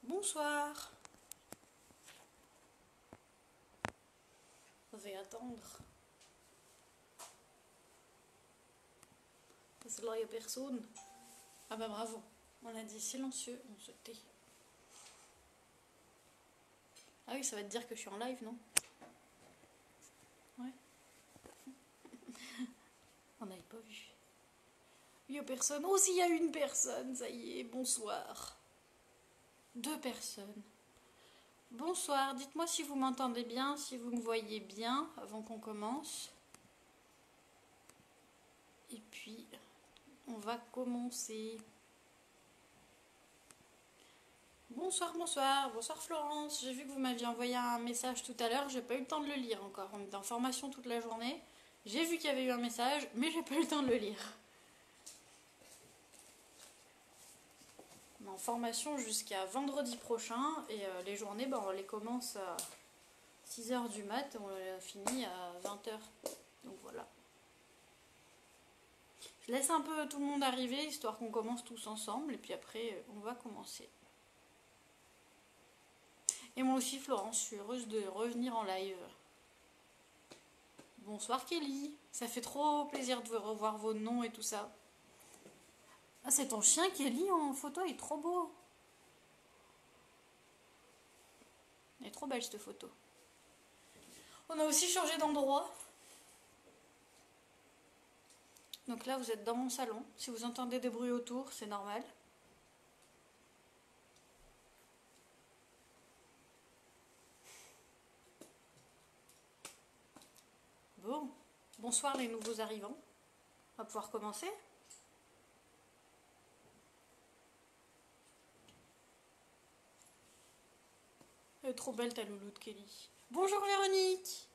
Bonsoir. Je vais attendre. Parce que là, il n'y a personne. Ah bah bravo. On a dit silencieux, on se tait. Ah oui, ça va te dire que je suis en live, non? Ouais. On n'avait pas vu. Il n'y a personne. Oh, s'il y a une personne, ça y est, bonsoir. 2 personnes. Bonsoir, dites-moi si vous m'entendez bien, si vous me voyez bien avant qu'on commence. Et puis, on va commencer. Bonsoir, bonsoir, bonsoir Florence. J'ai vu que vous m'aviez envoyé un message tout à l'heure, j'ai pas eu le temps de le lire encore. On était en formation toute la journée. J'ai vu qu'il y avait eu un message, mais j'ai pas eu le temps de le lire. On est en formation jusqu'à vendredi prochain et les journées, on les commence à 6h du mat, on les finit à 20h. Donc voilà. Je laisse un peu tout le monde arriver, histoire qu'on commence tous ensemble, et puis après, on va commencer. Et moi aussi, Florence, je suis heureuse de revenir en live. Bonsoir Kelly, ça fait trop plaisir de revoir vos noms et tout ça. Ah, c'est ton chien Kelly en photo, il est trop beau. Elle est trop belle cette photo. On a aussi changé d'endroit. Donc là, vous êtes dans mon salon. Si vous entendez des bruits autour, c'est normal. Bon, bonsoir les nouveaux arrivants. On va pouvoir commencer. Elle est trop belle ta louloute Kelly. Bonjour Véronique.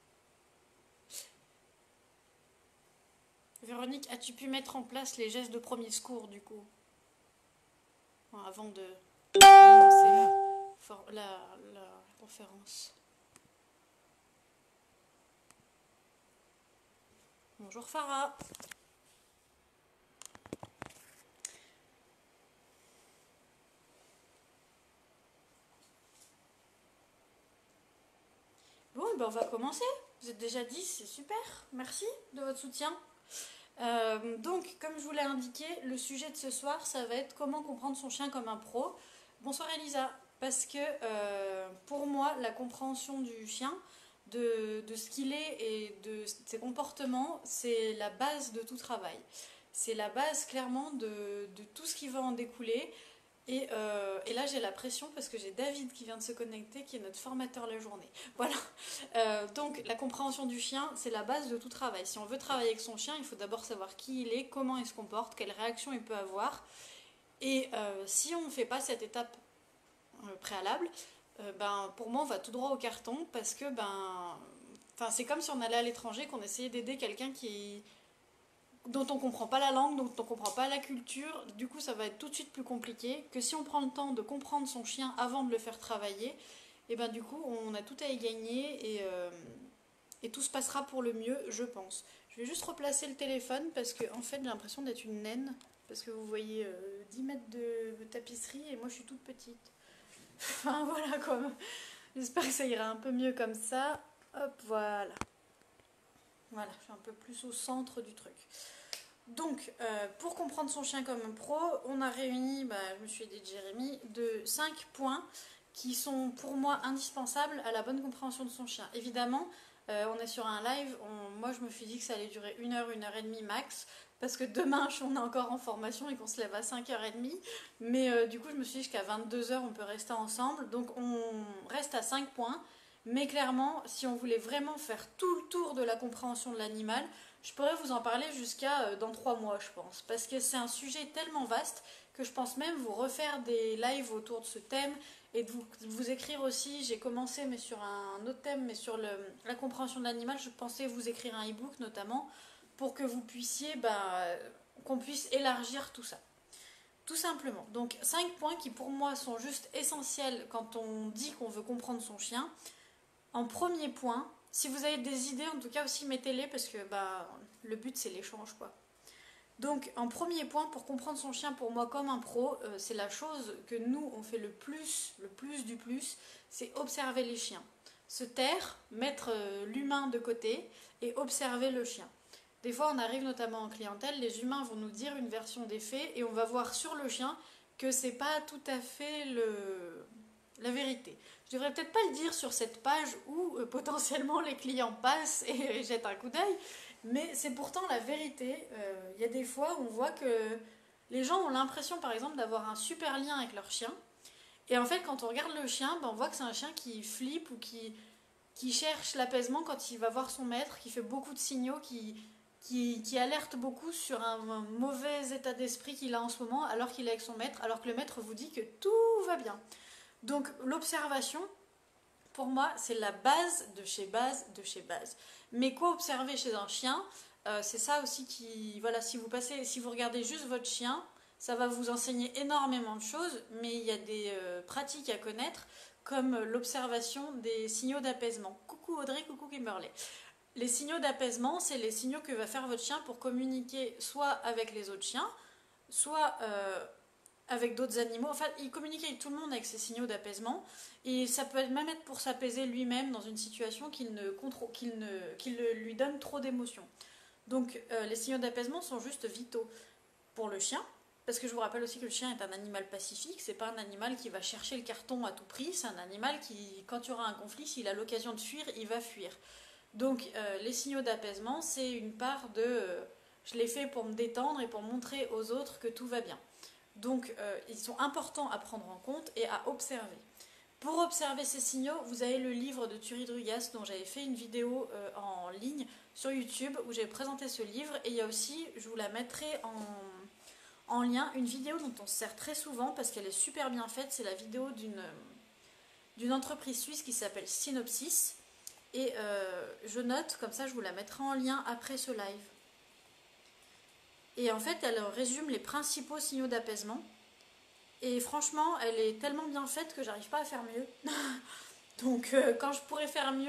Véronique, as-tu pu mettre en place les gestes de premier secours du coup? Avant de commencer la conférence. Bonjour Farah. Bon, ben on va commencer. Vous êtes déjà 10, c'est super. Merci de votre soutien. Donc, comme je vous l'ai indiqué, le sujet de ce soir, ça va être comment comprendre son chien comme un pro. Bonsoir Elisa. Parce que pour moi, la compréhension du chien, de ce qu'il est et de ses comportements, c'est la base de tout travail. C'est la base clairement de tout ce qui va en découler. Et là j'ai la pression parce que j'ai David qui vient de se connecter, qui est notre formateur la journée. Voilà. Donc la compréhension du chien, c'est la base de tout travail. Si on veut travailler avec son chien, il faut d'abord savoir qui il est, comment il se comporte, quelles réactions il peut avoir. Et si on ne fait pas cette étape préalable, pour moi on va tout droit au carton parce que c'est comme si on allait à l'étranger, qu'on essayait d'aider quelqu'un dont on ne comprend pas la langue, dont on ne comprend pas la culture. Du coup, ça va être tout de suite plus compliqué que si on prend le temps de comprendre son chien avant de le faire travailler. Et du coup, on a tout à y gagner et tout se passera pour le mieux, je pense. Je vais juste replacer le téléphone parce que en fait, j'ai l'impression d'être une naine. Parce que vous voyez 10 mètres de tapisserie et moi, je suis toute petite. Enfin, voilà, comme. J'espère que ça ira un peu mieux comme ça. Hop, voilà. Voilà, je suis un peu plus au centre du truc. Donc, pour comprendre son chien comme un pro, on a réuni, je me suis aidée de Jérémy, de 5 points qui sont pour moi indispensables à la bonne compréhension de son chien. Évidemment, on est sur un live, moi je me suis dit que ça allait durer 1 heure, 1h30 max, parce que demain on est encore en formation et qu'on se lève à 5h30, mais du coup je me suis dit qu'à 22h on peut rester ensemble, donc on reste à 5 points, mais clairement, si on voulait vraiment faire tout le tour de la compréhension de l'animal, je pourrais vous en parler jusqu'à dans 3 mois, je pense. Parce que c'est un sujet tellement vaste que je pense même vous refaire des lives autour de ce thème et de vous écrire aussi. J'ai commencé, mais sur un autre thème, mais sur la compréhension de l'animal. Je pensais vous écrire un e-book notamment pour que vous puissiez, qu'on puisse élargir tout ça. Tout simplement. Donc 5 points qui pour moi sont juste essentiels quand on dit qu'on veut comprendre son chien. En premier point, si vous avez des idées, en tout cas aussi mettez-les parce que le but c'est l'échange quoi. Donc, en premier point, pour comprendre son chien pour moi comme un pro, c'est la chose que nous, on fait le plus du plus, c'est observer les chiens. Se taire, mettre l'humain de côté et observer le chien. Des fois, on arrive notamment en clientèle, les humains vont nous dire une version des faits et on va voir sur le chien que c'est pas tout à fait la vérité. Je devrais peut-être pas le dire sur cette page où potentiellement les clients passent et jettent un coup d'œil, mais c'est pourtant la vérité. Il y a des fois où on voit que les gens ont l'impression par exemple d'avoir un super lien avec leur chien. Et en fait, quand on regarde le chien, ben, on voit que c'est un chien qui flippe ou qui cherche l'apaisement quand il va voir son maître, qui fait beaucoup de signaux, qui alerte beaucoup sur un mauvais état d'esprit qu'il a en ce moment alors qu'il est avec son maître, alors que le maître vous dit que tout va bien. Donc l'observation, pour moi, c'est la base de chez base de chez base. Mais quoi observer chez un chien, c'est ça aussi qui, voilà, si vous regardez juste votre chien, ça va vous enseigner énormément de choses, mais il y a des pratiques à connaître, comme l'observation des signaux d'apaisement. Coucou Audrey, coucou Kimberley. Les signaux d'apaisement, c'est les signaux que va faire votre chien pour communiquer soit avec les autres chiens, soit avec d'autres animaux. Enfin, il communique avec tout le monde avec ces signaux d'apaisement. Et ça peut même être pour s'apaiser lui-même dans une situation qui lui donne trop d'émotions. Donc, les signaux d'apaisement sont juste vitaux pour le chien. Parce que je vous rappelle aussi que le chien est un animal pacifique, c'est pas un animal qui va chercher le carton à tout prix, c'est un animal qui, quand il y aura un conflit, s'il a l'occasion de fuir, il va fuir. Donc les signaux d'apaisement, c'est une part de je l'ai fait pour me détendre et pour montrer aux autres que tout va bien. Donc ils sont importants à prendre en compte et à observer. Pour observer ces signaux, vous avez le livre de Thierry Drugas dont j'avais fait une vidéo en ligne sur YouTube où j'ai présenté ce livre. Et il y a aussi, je vous la mettrai en lien, une vidéo dont on se sert très souvent parce qu'elle est super bien faite. C'est la vidéo d'une entreprise suisse qui s'appelle Synopsis. Et je note, comme ça je vous la mettrai en lien après ce live. Et en fait, elle résume les principaux signaux d'apaisement. Et franchement, elle est tellement bien faite que j'arrive pas à faire mieux. Donc quand je pourrai faire mieux,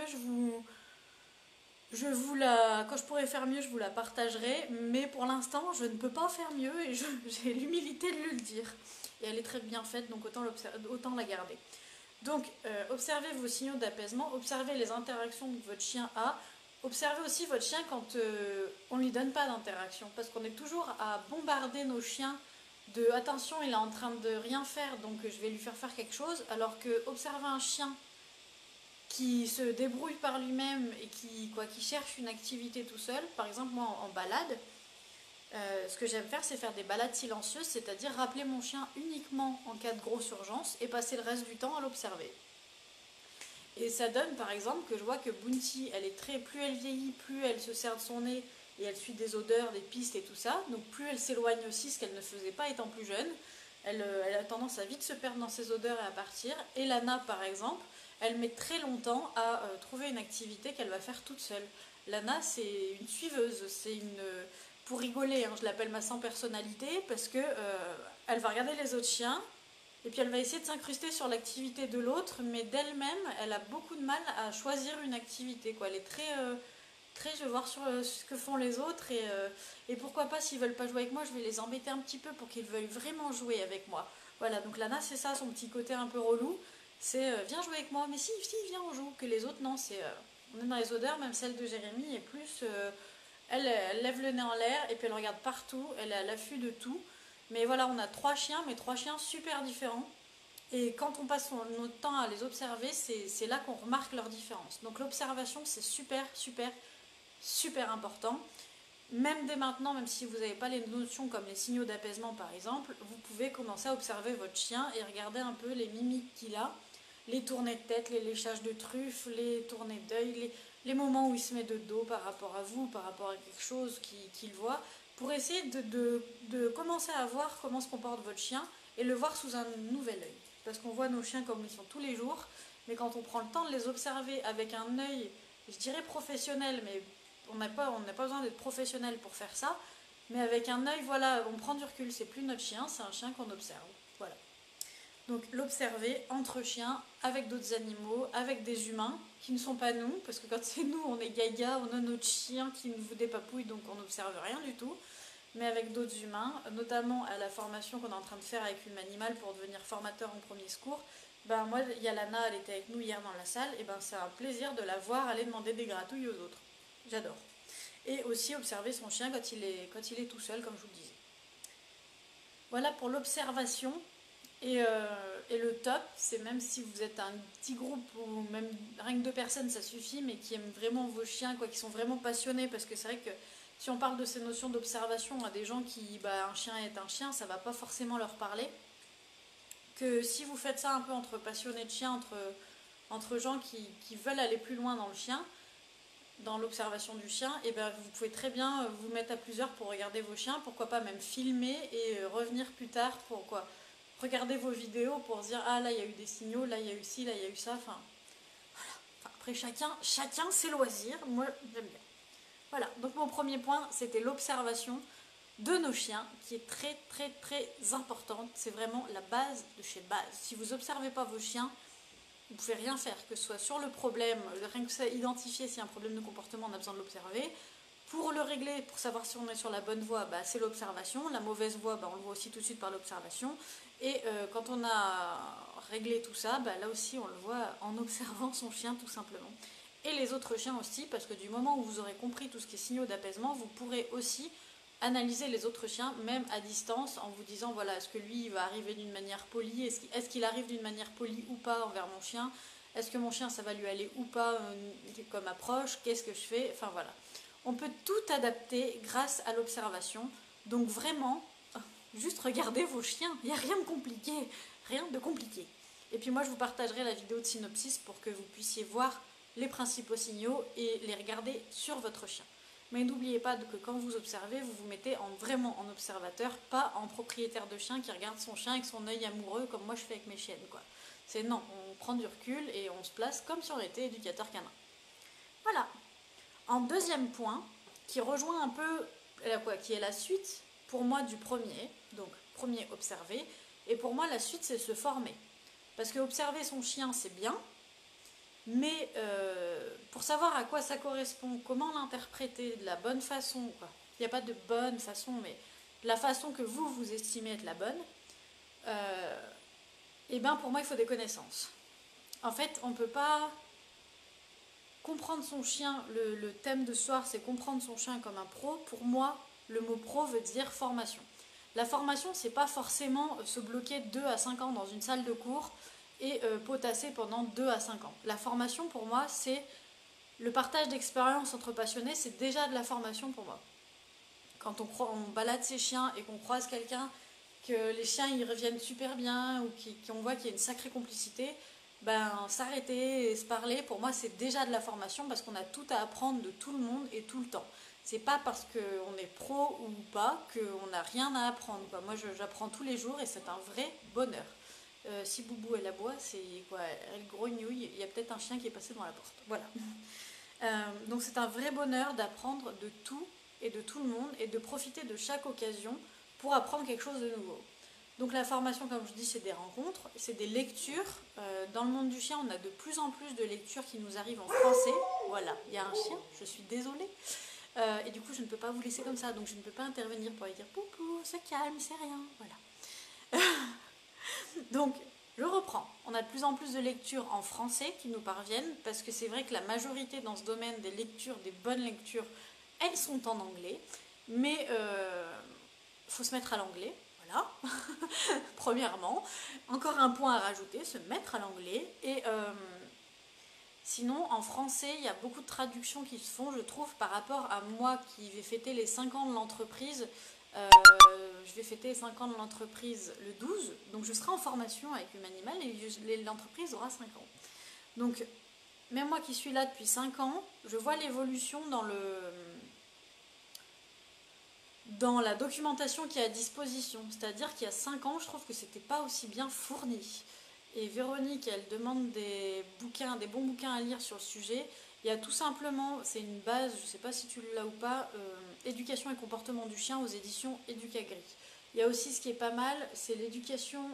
quand je pourrai faire mieux, je vous la partagerai. Mais pour l'instant, je ne peux pas faire mieux et j'ai l'humilité de le dire. Et elle est très bien faite, donc autant la garder. Donc, observez vos signaux d'apaisement, observez les interactions que votre chien a, observez aussi votre chien quand on ne lui donne pas d'interaction, parce qu'on est toujours à bombarder nos chiens de attention, il est en train de rien faire, donc je vais lui faire quelque chose, alors que observer un chien qui se débrouille par lui-même et qui cherche une activité tout seul, par exemple moi en balade, ce que j'aime faire, c'est faire des balades silencieuses, c'est-à-dire rappeler mon chien uniquement en cas de grosse urgence et passer le reste du temps à l'observer. Et ça donne par exemple que je vois que Bounty, plus elle vieillit, plus elle se serre de son nez et elle suit des odeurs, des pistes et tout ça, donc plus elle s'éloigne aussi, ce qu'elle ne faisait pas étant plus jeune. Elle a tendance à vite se perdre dans ses odeurs et à partir. Et Lana par exemple, elle met très longtemps à trouver une activité qu'elle va faire toute seule. Lana, c'est une suiveuse, pour rigoler, hein, je l'appelle ma sans personnalité parce que elle va regarder les autres chiens et puis elle va essayer de s'incruster sur l'activité de l'autre, mais d'elle-même, elle a beaucoup de mal à choisir une activité, quoi. Elle est très, je vais voir sur ce que font les autres et pourquoi pas s'ils veulent pas jouer avec moi, je vais les embêter un petit peu pour qu'ils veuillent vraiment jouer avec moi. Voilà, donc Lana, c'est ça son petit côté un peu relou, c'est viens jouer avec moi, mais si, viens on joue, que les autres non, on est dans les odeurs, même celle de Jérémy est plus elle lève le nez en l'air et puis elle regarde partout, elle est à l'affût de tout. Mais voilà, on a 3 chiens, mais 3 chiens super différents. Et quand on passe notre temps à les observer, c'est là qu'on remarque leur différence. Donc l'observation, c'est super, super, super important. Même dès maintenant, même si vous n'avez pas les notions comme les signaux d'apaisement par exemple, vous pouvez commencer à observer votre chien et regarder un peu les mimiques qu'il a, les tournées de tête, les léchages de truffes, les tournées d'œil, les moments où il se met de dos par rapport à vous, par rapport à quelque chose qu'il voit, pour essayer de commencer à voir comment se comporte votre chien et le voir sous un nouvel œil. Parce qu'on voit nos chiens comme ils sont tous les jours, mais quand on prend le temps de les observer avec un œil, je dirais professionnel, mais on n'a pas besoin d'être professionnel pour faire ça, mais avec un œil, voilà, on prend du recul, c'est plus notre chien, c'est un chien qu'on observe. Voilà. Donc l'observer entre chiens, avec d'autres animaux, avec des humains qui ne sont pas nous, parce que quand c'est nous, on est gaga, on a notre chien qui nous dépapouille, donc on n'observe rien du tout. mais avec d'autres humains, notamment à la formation qu'on est en train de faire avec Hume Animal pour devenir formateur en premier secours. Ben moi, il y a Lana, elle était avec nous hier dans la salle, et ben c'est un plaisir de la voir aller demander des gratouilles aux autres. J'adore. Et aussi observer son chien quand il est tout seul, comme je vous le disais. Voilà pour l'observation. Et le top, c'est même si vous êtes un petit groupe ou même rien que 2 personnes, ça suffit, mais qui aiment vraiment vos chiens, quoi, qui sont vraiment passionnés, parce que c'est vrai que si on parle de ces notions d'observation à des gens qui, un chien est un chien, ça va pas forcément leur parler. Que si vous faites ça un peu entre passionnés de chiens, entre gens qui veulent aller plus loin dans le chien, dans l'observation du chien, et ben vous pouvez très bien vous mettre à plusieurs pour regarder vos chiens, pourquoi pas même filmer et revenir plus tard pour quoi regarder vos vidéos pour se dire ah là il y a eu des signaux, là il y a eu ci, là il y a eu ça, enfin voilà. Après chacun ses loisirs, moi j'aime bien. Voilà, donc mon premier point c'était l'observation de nos chiens qui est très très très importante, c'est vraiment la base de chez base. Si vous n'observez pas vos chiens, vous ne pouvez rien faire, que ce soit sur le problème, rien que ça, identifier s'il y a un problème de comportement, on a besoin de l'observer. Pour le régler, pour savoir si on est sur la bonne voie, c'est l'observation. La mauvaise voie, on le voit aussi tout de suite par l'observation. Et quand on a réglé tout ça, là aussi on le voit en observant son chien tout simplement. Et les autres chiens aussi, parce que du moment où vous aurez compris tout ce qui est signaux d'apaisement, vous pourrez aussi analyser les autres chiens, même à distance, en vous disant, voilà, est-ce que lui, il va arriver d'une manière polie, est-ce qu'il arrive d'une manière polie ou pas envers mon chien, est-ce que mon chien, ça va lui aller ou pas comme approche, qu'est-ce que je fais, enfin voilà. On peut tout adapter grâce à l'observation, donc vraiment, juste regardez vos chiens, il n'y a rien de compliqué, rien de compliqué. Et puis moi, je vous partagerai la vidéo de synopsis pour que vous puissiez voir les principaux signaux et les regarder sur votre chien. Mais n'oubliez pas que quand vous observez, vous vous mettez vraiment en observateur, pas en propriétaire de chien qui regarde son chien avec son œil amoureux comme moi je fais avec mes chiennes, quoi. C'est non, on prend du recul et on se place comme si on était éducateur canin. Voilà. En deuxième point, qui rejoint un peu, qui est la suite pour moi du premier, donc premier observer, et pour moi la suite c'est se former. Parce que observer son chien c'est bien, mais pour savoir à quoi ça correspond, comment l'interpréter de la bonne façon, il n'y a pas de bonne façon, mais de la façon que vous estimez être la bonne, et pour moi il faut des connaissances. En fait, on ne peut pas comprendre son chien, le thème de ce soir c'est comprendre son chien comme un pro. Pour moi, le mot pro veut dire formation. La formation, c'est pas forcément se bloquer 2 à 5 ans dans une salle de cours et potasser pendant 2 à 5 ans. La formation, pour moi, c'est le partage d'expériences entre passionnés, c'est déjà de la formation pour moi. Quand on balade ses chiens et qu'on croise quelqu'un, que les chiens ils reviennent super bien ou qu'on voit qu'il y a une sacrée complicité, s'arrêter et se parler, pour moi, c'est déjà de la formation parce qu'on a tout à apprendre de tout le monde et tout le temps. C'est pas parce qu'on est pro ou pas qu'on n'a rien à apprendre, quoi. Moi, j'apprends tous les jours et c'est un vrai bonheur. Si Boubou elle aboie, c'est quoi, elle grognouille, il y a peut-être un chien qui est passé devant la porte. Voilà. Donc c'est un vrai bonheur d'apprendre de tout et de tout le monde et de profiter de chaque occasion pour apprendre quelque chose de nouveau. Donc la formation, comme je dis, c'est des rencontres, c'est des lectures. Dans le monde du chien, on a de plus en plus de lectures qui nous arrivent en français. Voilà, il y a un chien, je suis désolée. Et du coup, je ne peux pas vous laisser comme ça, donc je ne peux pas intervenir pour lui dire « Poucou, se calme, c'est rien ». Voilà. Donc, je reprends. On a de plus en plus de lectures en français qui nous parviennent, parce que c'est vrai que la majorité dans ce domaine des lectures, des bonnes lectures, elles sont en anglais. Mais faut se mettre à l'anglais. Voilà, premièrement. Encore un point à rajouter, se mettre à l'anglais. Et sinon, en français, il y a beaucoup de traductions qui se font, je trouve, par rapport à moi qui vais fêter les 5 ans de l'entreprise. Je vais fêter les 5 ans de l'entreprise le 12, donc je serai en formation avec Hume Animal et l'entreprise aura 5 ans. Donc, même moi qui suis là depuis 5 ans, je vois l'évolution dans la documentation qui est à disposition. C'est-à-dire qu'il y a 5 ans, je trouve que c'était pas aussi bien fourni. Et Véronique, elle demande des bons bouquins à lire sur le sujet. Il y a tout simplement, c'est une base, je ne sais pas si tu l'as ou pas, Éducation et comportement du chien aux éditions Educagri. Il y a aussi ce qui est pas mal, c'est l'éducation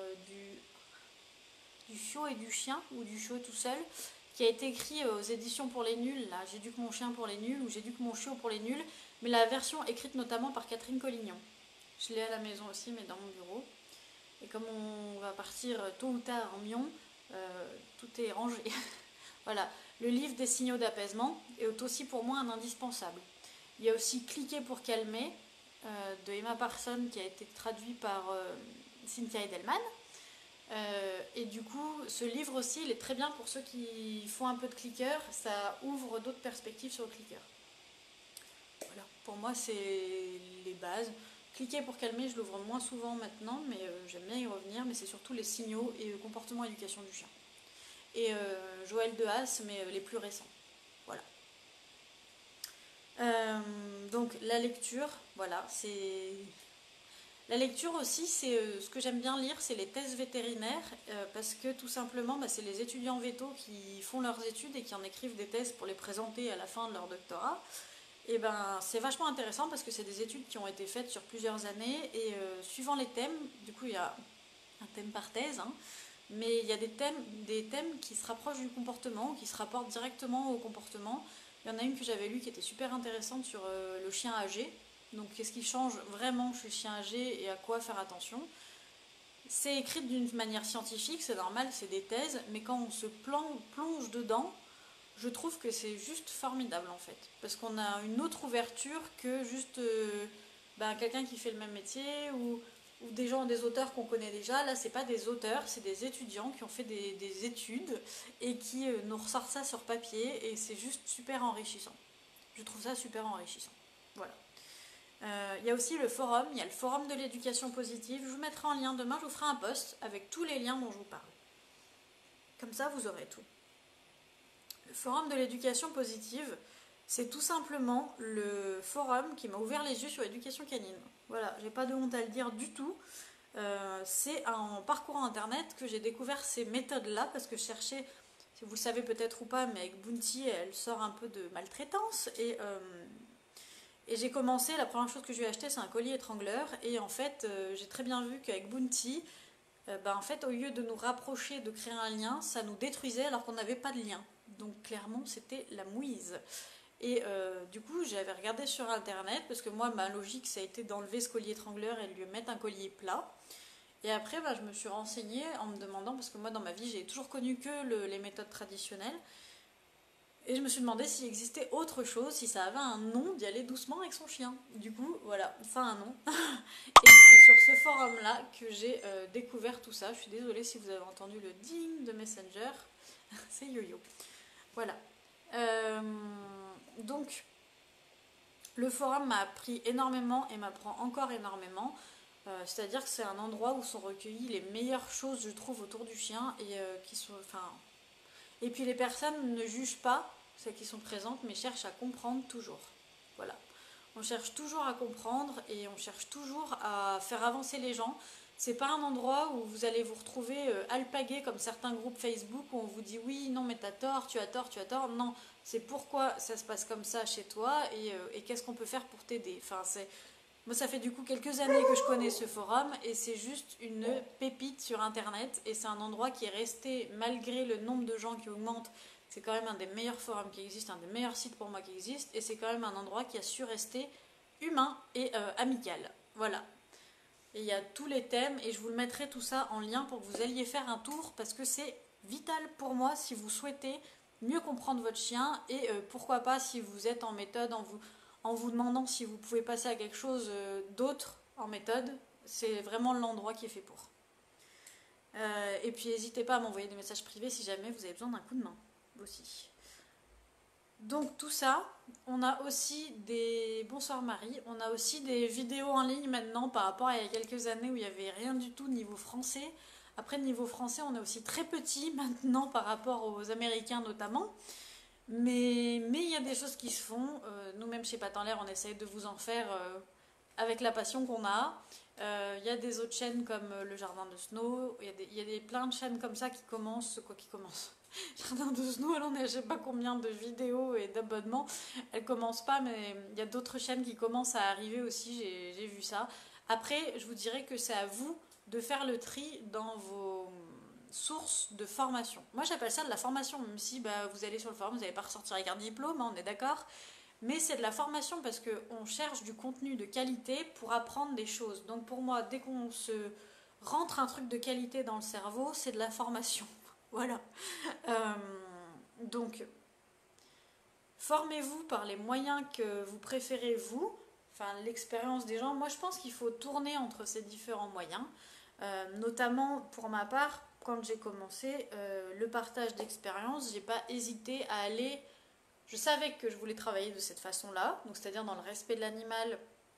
du chiot et du chien, ou du chiot tout seul, qui a été écrit aux éditions pour les nuls. Là, j'éduque mon chien pour les nuls, ou j'éduque mon chiot pour les nuls. mais la version écrite notamment par Catherine Collignon. Je l'ai à la maison aussi, mais dans mon bureau. Et comme on va partir tôt ou tard en Mion, tout est rangé. Voilà, le livre des signaux d'apaisement est aussi pour moi un indispensable. Il y a aussi Cliquer pour calmer de Emma Parson qui a été traduit par Cynthia Edelman. Et du coup, ce livre aussi, il est très bien pour ceux qui font un peu de clicker. Ça ouvre d'autres perspectives sur le clicker. Voilà, pour moi, c'est les bases. Cliquer pour calmer, je l'ouvre moins souvent maintenant, mais j'aime bien y revenir. Mais c'est surtout les signaux et le comportement et éducation du chien. Et Joël de Haas, mais les plus récents. Voilà. Donc la lecture, voilà, c'est... La lecture aussi, c'est ce que j'aime bien lire, c'est les thèses vétérinaires, parce que tout simplement, c'est les étudiants vétos qui font leurs études et qui en écrivent des thèses pour les présenter à la fin de leur doctorat. Et c'est vachement intéressant parce que c'est des études qui ont été faites sur plusieurs années et suivant les thèmes, du coup il y a un thème par thèse, hein, mais il y a des thèmes qui se rapprochent du comportement, qui se rapportent directement au comportement. Il y en a une que j'avais lue qui était super intéressante sur le chien âgé. Donc qu'est-ce qui change vraiment chez le chien âgé et à quoi faire attention. C'est écrit d'une manière scientifique, c'est normal, c'est des thèses, mais quand on se plonge dedans, je trouve que c'est juste formidable en fait. Parce qu'on a une autre ouverture que juste quelqu'un qui fait le même métier ou des gens, des auteurs qu'on connaît déjà. Là, c'est pas des auteurs, c'est des étudiants qui ont fait des études et qui nous ressortent ça sur papier et c'est juste super enrichissant. Je trouve ça super enrichissant. Voilà. Il y a aussi le forum, il y a le forum de l'éducation positive. Je vous mettrai en lien demain, je vous ferai un post avec tous les liens dont je vous parle. Comme ça, vous aurez tout. Le forum de l'éducation positive, c'est tout simplement le forum qui m'a ouvert les yeux sur l'éducation canine. Voilà, j'ai pas de honte à le dire du tout. C'est en parcourant internet que j'ai découvert ces méthodes-là parce que je cherchais, si vous le savez peut-être ou pas, mais avec Bounty, elle sort un peu de maltraitance et j'ai commencé, la première chose que je lui ai acheté, c'est un collier étrangleur. Et en fait, j'ai très bien vu qu'avec Bounty, en fait, au lieu de nous rapprocher, de créer un lien, ça nous détruisait alors qu'on n'avait pas de lien. Donc clairement, c'était la mouise. Et du coup, j'avais regardé sur internet, parce que moi, ma logique, ça a été d'enlever ce collier étrangleur et de lui mettre un collier plat. Et après, je me suis renseignée en me demandant, parce que moi, dans ma vie, j'ai toujours connu que les méthodes traditionnelles. Et je me suis demandé s'il existait autre chose, si ça avait un nom, d'y aller doucement avec son chien. Du coup, voilà, ça a un nom. Et c'est sur ce forum-là que j'ai découvert tout ça. Je suis désolée si vous avez entendu le ding de Messenger. C'est Yo-Yo. Voilà. Donc, le forum m'a appris énormément et m'apprend encore énormément. C'est-à-dire que c'est un endroit où sont recueillies les meilleures choses, je trouve, autour du chien et qui sont... Et puis les personnes ne jugent pas celles qui sont présentes, mais cherchent à comprendre toujours. Voilà. On cherche toujours à comprendre et on cherche toujours à faire avancer les gens. C'est pas un endroit où vous allez vous retrouver alpagué comme certains groupes Facebook où on vous dit oui, non, mais t'as tort, tu as tort, tu as tort. Non, c'est pourquoi ça se passe comme ça chez toi et qu'est-ce qu'on peut faire pour t'aider. Moi, ça fait du coup quelques années que je connais ce forum et c'est juste une pépite sur internet et c'est un endroit qui est resté, malgré le nombre de gens qui augmente, c'est quand même un des meilleurs forums qui existent, un des meilleurs sites pour moi qui existent et c'est quand même un endroit qui a su rester humain et amical. Voilà. Et il y a tous les thèmes et je vous le mettrai tout ça en lien pour que vous alliez faire un tour parce que c'est vital pour moi si vous souhaitez mieux comprendre votre chien et pourquoi pas si vous êtes en méthode, en vous demandant si vous pouvez passer à quelque chose d'autre en méthode, c'est vraiment l'endroit qui est fait pour. Et puis n'hésitez pas à m'envoyer des messages privés si jamais vous avez besoin d'un coup de main aussi. Donc tout ça, on a aussi des... Bonsoir Marie, on a aussi des vidéos en ligne maintenant par rapport à il y a quelques années où il n'y avait rien du tout niveau français. Après niveau français, on est aussi très petit maintenant par rapport aux Américains notamment. Mais il y a des choses qui se font. Nous-mêmes chez Pattes en l'air, on essaye de vous en faire avec la passion qu'on a. Il y a des autres chaînes comme le Jardin de Snow. Il y a plein de chaînes comme ça qui commencent. Quoi qui commencent Jardin de Snow, elle en a je sais pas combien de vidéos et d'abonnements. Elle commence pas, mais il y a d'autres chaînes qui commencent à arriver aussi. J'ai vu ça. Après, je vous dirais que c'est à vous de faire le tri dans vos source de formation. Moi j'appelle ça de la formation, même si vous allez sur le forum, vous n'allez pas ressortir avec un diplôme, hein, on est d'accord. mais c'est de la formation parce qu'on cherche du contenu de qualité pour apprendre des choses. Donc pour moi, dès qu'on se rentre un truc de qualité dans le cerveau, c'est de la formation. Voilà. Donc, formez-vous par les moyens que vous préférez vous, enfin l'expérience des gens. Moi, je pense qu'il faut tourner entre ces différents moyens. Notamment pour ma part, quand j'ai commencé le partage d'expérience, j'ai pas hésité à aller. Je savais que je voulais travailler de cette façon-là, donc c'est-à-dire dans le respect de l'animal,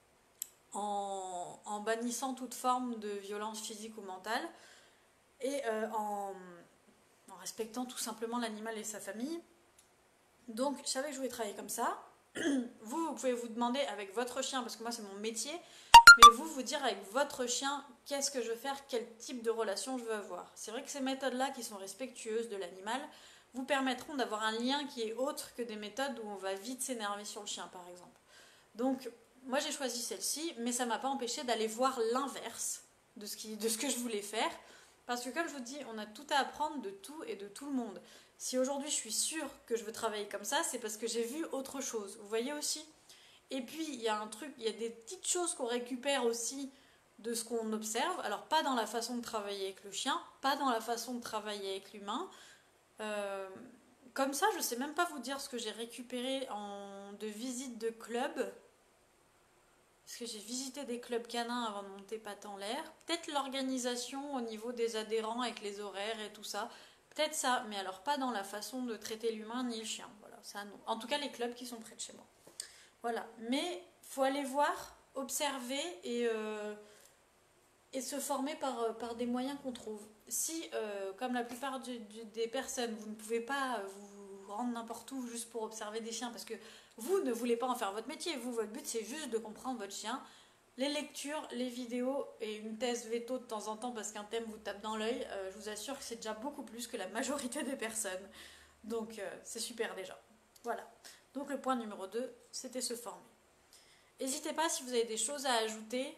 en bannissant toute forme de violence physique ou mentale, et en respectant tout simplement l'animal et sa famille. Donc je savais que je voulais travailler comme ça. Vous pouvez vous demander avec votre chien, parce que moi c'est mon métier, mais vous dire avec votre chien qu'est-ce que je veux faire, quel type de relation je veux avoir. C'est vrai que ces méthodes-là qui sont respectueuses de l'animal vous permettront d'avoir un lien qui est autre que des méthodes où on va vite s'énerver sur le chien par exemple. Donc moi j'ai choisi celle-ci, mais ça ne m'a pas empêché d'aller voir l'inverse de ce que je voulais faire, parce que comme je vous dis, on a tout à apprendre de tout et de tout le monde. Si aujourd'hui je suis sûre que je veux travailler comme ça, c'est parce que j'ai vu autre chose, vous voyez aussi. Et puis il y a un truc, il y a des petites choses qu'on récupère aussi de ce qu'on observe. Alors pas dans la façon de travailler avec le chien, pas dans la façon de travailler avec l'humain. Comme ça, je ne sais même pas vous dire ce que j'ai récupéré de visites de clubs. Parce que j'ai visité des clubs canins avant de monter pattes en l'air. Peut-être l'organisation au niveau des adhérents avec les horaires et tout ça. Peut-être ça, mais alors pas dans la façon de traiter l'humain ni le chien. Voilà, ça non. En tout cas, les clubs qui sont près de chez moi. Voilà, mais il faut aller voir, observer et se former par des moyens qu'on trouve. Si, comme la plupart des personnes, vous ne pouvez pas vous rendre n'importe où juste pour observer des chiens, parce que vous ne voulez pas en faire votre métier, vous, votre but c'est juste de comprendre votre chien, les lectures, les vidéos et une thèse veto de temps en temps parce qu'un thème vous tape dans l'œil, je vous assure que c'est déjà beaucoup plus que la majorité des personnes. Donc c'est super déjà. Voilà. Donc le point numéro 2, c'était se former. N'hésitez pas si vous avez des choses à ajouter,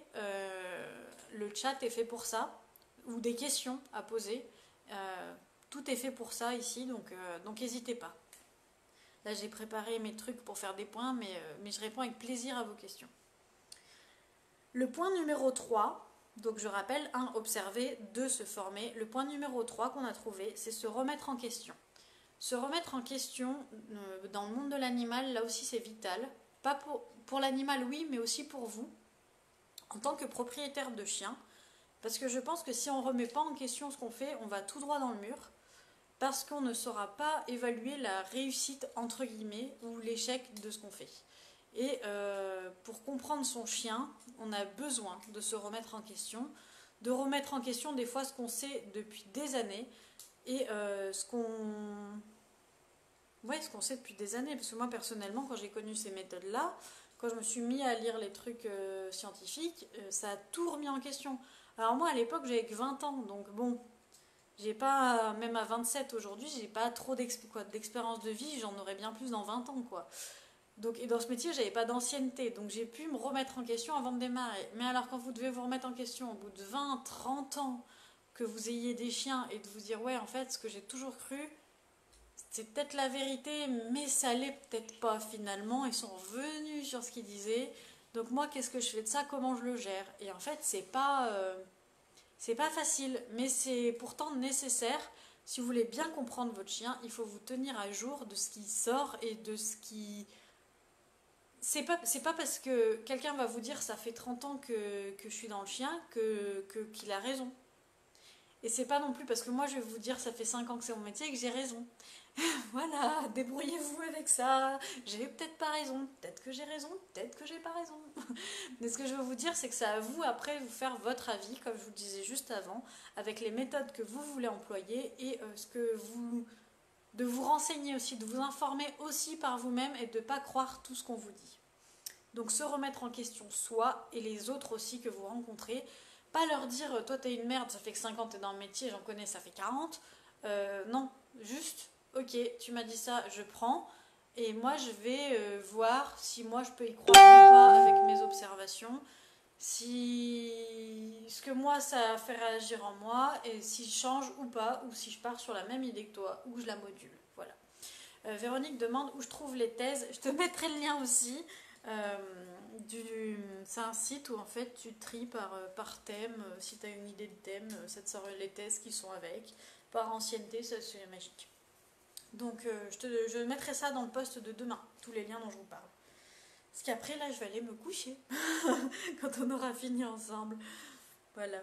le chat est fait pour ça, ou des questions à poser. Tout est fait pour ça ici, donc n'hésitez pas. Là j'ai préparé mes trucs pour faire des points, mais je réponds avec plaisir à vos questions. Le point numéro 3, donc je rappelle, 1, observer, 2, se former. Le point numéro 3 qu'on a trouvé, c'est se remettre en question. Se remettre en question dans le monde de l'animal, là aussi c'est vital. Pas pour l'animal, oui, mais aussi pour vous, en tant que propriétaire de chien. Parce que je pense que si on ne remet pas en question ce qu'on fait, on va tout droit dans le mur. Parce qu'on ne saura pas évaluer la réussite, entre guillemets, ou l'échec de ce qu'on fait. Et pour comprendre son chien, on a besoin de se remettre en question. De remettre en question des fois ce qu'on sait depuis des années. Et ce qu'on sait depuis des années. Parce que moi, personnellement, quand j'ai connu ces méthodes-là, quand je me suis mis à lire les trucs scientifiques, ça a tout remis en question. Alors moi, à l'époque, j'avais que 20 ans. Donc bon, j'ai pas, même à 27 aujourd'hui, j'ai pas trop d'expérience de vie. J'en aurais bien plus dans 20 ans, quoi. Donc, et dans ce métier, j'avais pas d'ancienneté. Donc j'ai pu me remettre en question avant de démarrer. Mais alors, quand vous devez vous remettre en question au bout de 20, 30 ans, que vous ayez des chiens et de vous dire, ouais, en fait, ce que j'ai toujours cru, c'est peut-être la vérité, mais ça l'est peut-être pas finalement. Ils sont revenus sur ce qu'ils disaient. Donc moi, qu'est-ce que je fais de ça? Comment je le gère? Et en fait, c'est pas facile, mais c'est pourtant nécessaire. Si vous voulez bien comprendre votre chien, il faut vous tenir à jour de ce qui sort et de ce qui... C'est pas parce que quelqu'un va vous dire ça fait 30 ans que je suis dans le chien qu'il a raison. Et c'est pas non plus parce que moi je vais vous dire ça fait 5 ans que c'est mon métier que j'ai raison. Voilà, débrouillez-vous avec ça. J'ai peut-être pas raison, peut-être que j'ai raison, peut-être que j'ai pas raison. Mais ce que je veux vous dire, c'est que c'est à vous après vous faire votre avis, comme je vous le disais juste avant, avec les méthodes que vous voulez employer et de vous renseigner aussi, de vous informer aussi par vous-même et de ne pas croire tout ce qu'on vous dit. Donc se remettre en question soi et les autres aussi que vous rencontrez. Pas leur dire toi t'es une merde, ça fait que 50 t'es dans le métier, j'en connais, ça fait 40. Non, juste ok, tu m'as dit ça, je prends. Et moi je vais voir si moi je peux y croire ou pas avec mes observations. Si ce que moi ça fait réagir en moi et si je change ou pas, ou si je pars sur la même idée que toi, ou je la module. Voilà. Véronique demande où je trouve les thèses. Je te mettrai le lien aussi. C'est un site où en fait tu tries par thème. Si tu as une idée de thème, ça te sort les thèses qui sont avec. Par ancienneté, ça c'est magique. Donc je mettrai ça dans le post de demain, tous les liens dont je vous parle. Parce qu'après là je vais aller me coucher quand on aura fini ensemble. Voilà.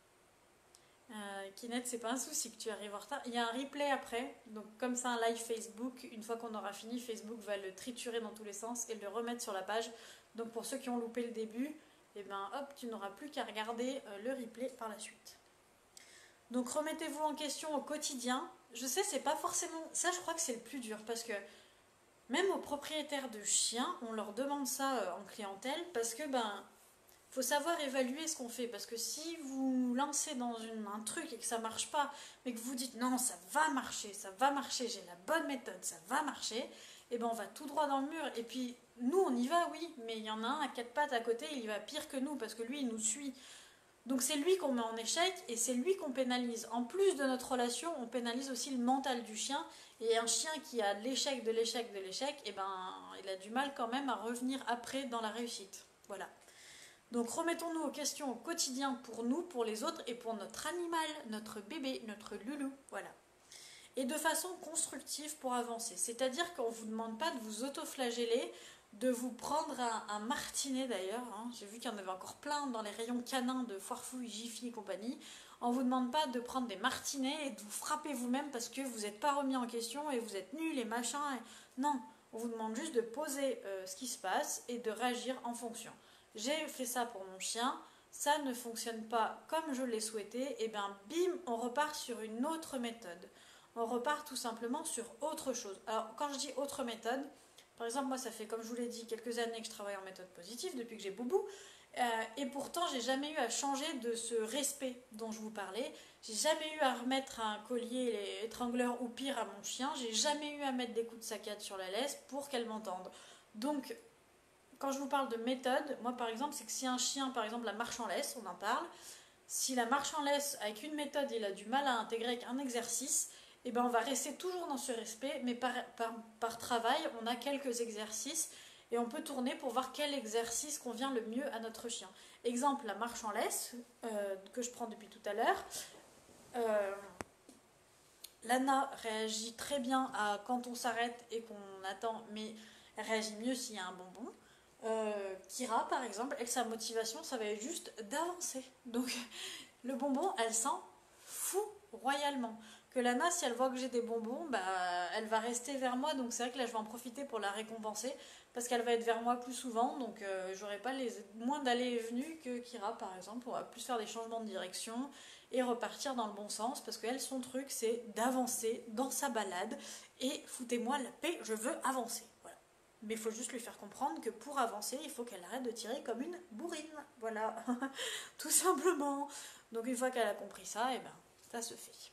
Kinette, c'est pas un souci que tu arrives en retard. Il y a un replay après, donc comme c'est un live Facebook, une fois qu'on aura fini, Facebook va le triturer dans tous les sens et le remettre sur la page. Donc pour ceux qui ont loupé le début, et ben hop, tu n'auras plus qu'à regarder le replay par la suite. Donc remettez-vous en question au quotidien. Je sais, c'est pas forcément... Ça, je crois que c'est le plus dur parce que même aux propriétaires de chiens, on leur demande ça en clientèle parce que faut savoir évaluer ce qu'on fait. Parce que si vous lancez dans un truc et que ça marche pas, mais que vous dites non, ça va marcher, j'ai la bonne méthode, ça va marcher, et ben on va tout droit dans le mur. Et puis nous, on y va, oui, mais il y en a un à quatre pattes à côté, il y va pire que nous parce que lui, il nous suit. Donc c'est lui qu'on met en échec et c'est lui qu'on pénalise. En plus de notre relation, on pénalise aussi le mental du chien. Et un chien qui a l'échec de l'échec de l'échec, et ben il a du mal quand même à revenir après dans la réussite. Voilà. Donc remettons-nous aux questions au quotidien pour nous, pour les autres et pour notre animal, notre bébé, notre loulou. Voilà. Et de façon constructive pour avancer. C'est-à-dire qu'on ne vous demande pas de vous autoflageller, de vous prendre un martinet d'ailleurs. Hein. J'ai vu qu'il y en avait encore plein dans les rayons canins de Foirefouille, Jiffy et compagnie. On ne vous demande pas de prendre des martinets et de vous frapper vous-même parce que vous n'êtes pas remis en question et vous êtes nuls et machin. Non, on vous demande juste de poser ce qui se passe et de réagir en fonction. J'ai fait ça pour mon chien, ça ne fonctionne pas comme je l'ai souhaité, et bien bim, on repart sur une autre méthode. On repart tout simplement sur autre chose. Alors quand je dis autre méthode, par exemple moi ça fait comme je vous l'ai dit quelques années que je travaille en méthode positive depuis que j'ai Boubou, et pourtant j'ai jamais eu à changer de ce respect dont je vous parlais. J'ai jamais eu à remettre un collier étrangleur ou pire à mon chien. J'ai jamais eu à mettre des coups de saccade sur la laisse pour qu'elle m'entende. Donc quand je vous parle de méthode, moi par exemple, c'est que si un chien, par exemple la marche en laisse, on en parle, si la marche en laisse avec une méthode, il a du mal à intégrer avec un exercice, et ben on va rester toujours dans ce respect, mais par travail, on a quelques exercices et on peut tourner pour voir quel exercice convient le mieux à notre chien. Exemple, la marche en laisse, que je prends depuis tout à l'heure. Lana réagit très bien à quand on s'arrête et qu'on attend, mais elle réagit mieux s'il y a un bonbon. Kira, par exemple, elle, sa motivation, ça va être juste d'avancer. Donc, le bonbon, elle s'en fout royalement. Que Lana, si elle voit que j'ai des bonbons, elle va rester vers moi. Donc, c'est vrai que là, je vais en profiter pour la récompenser parce qu'elle va être vers moi plus souvent. Donc, j'aurai pas moins d'allées et venues que Kira, par exemple. On va plus faire des changements de direction et repartir dans le bon sens parce qu'elle, son truc, c'est d'avancer dans sa balade. Et foutez-moi la paix, je veux avancer. Mais il faut juste lui faire comprendre que pour avancer, il faut qu'elle arrête de tirer comme une bourrine. Voilà, tout simplement. Donc une fois qu'elle a compris ça, et ben, ça se fait.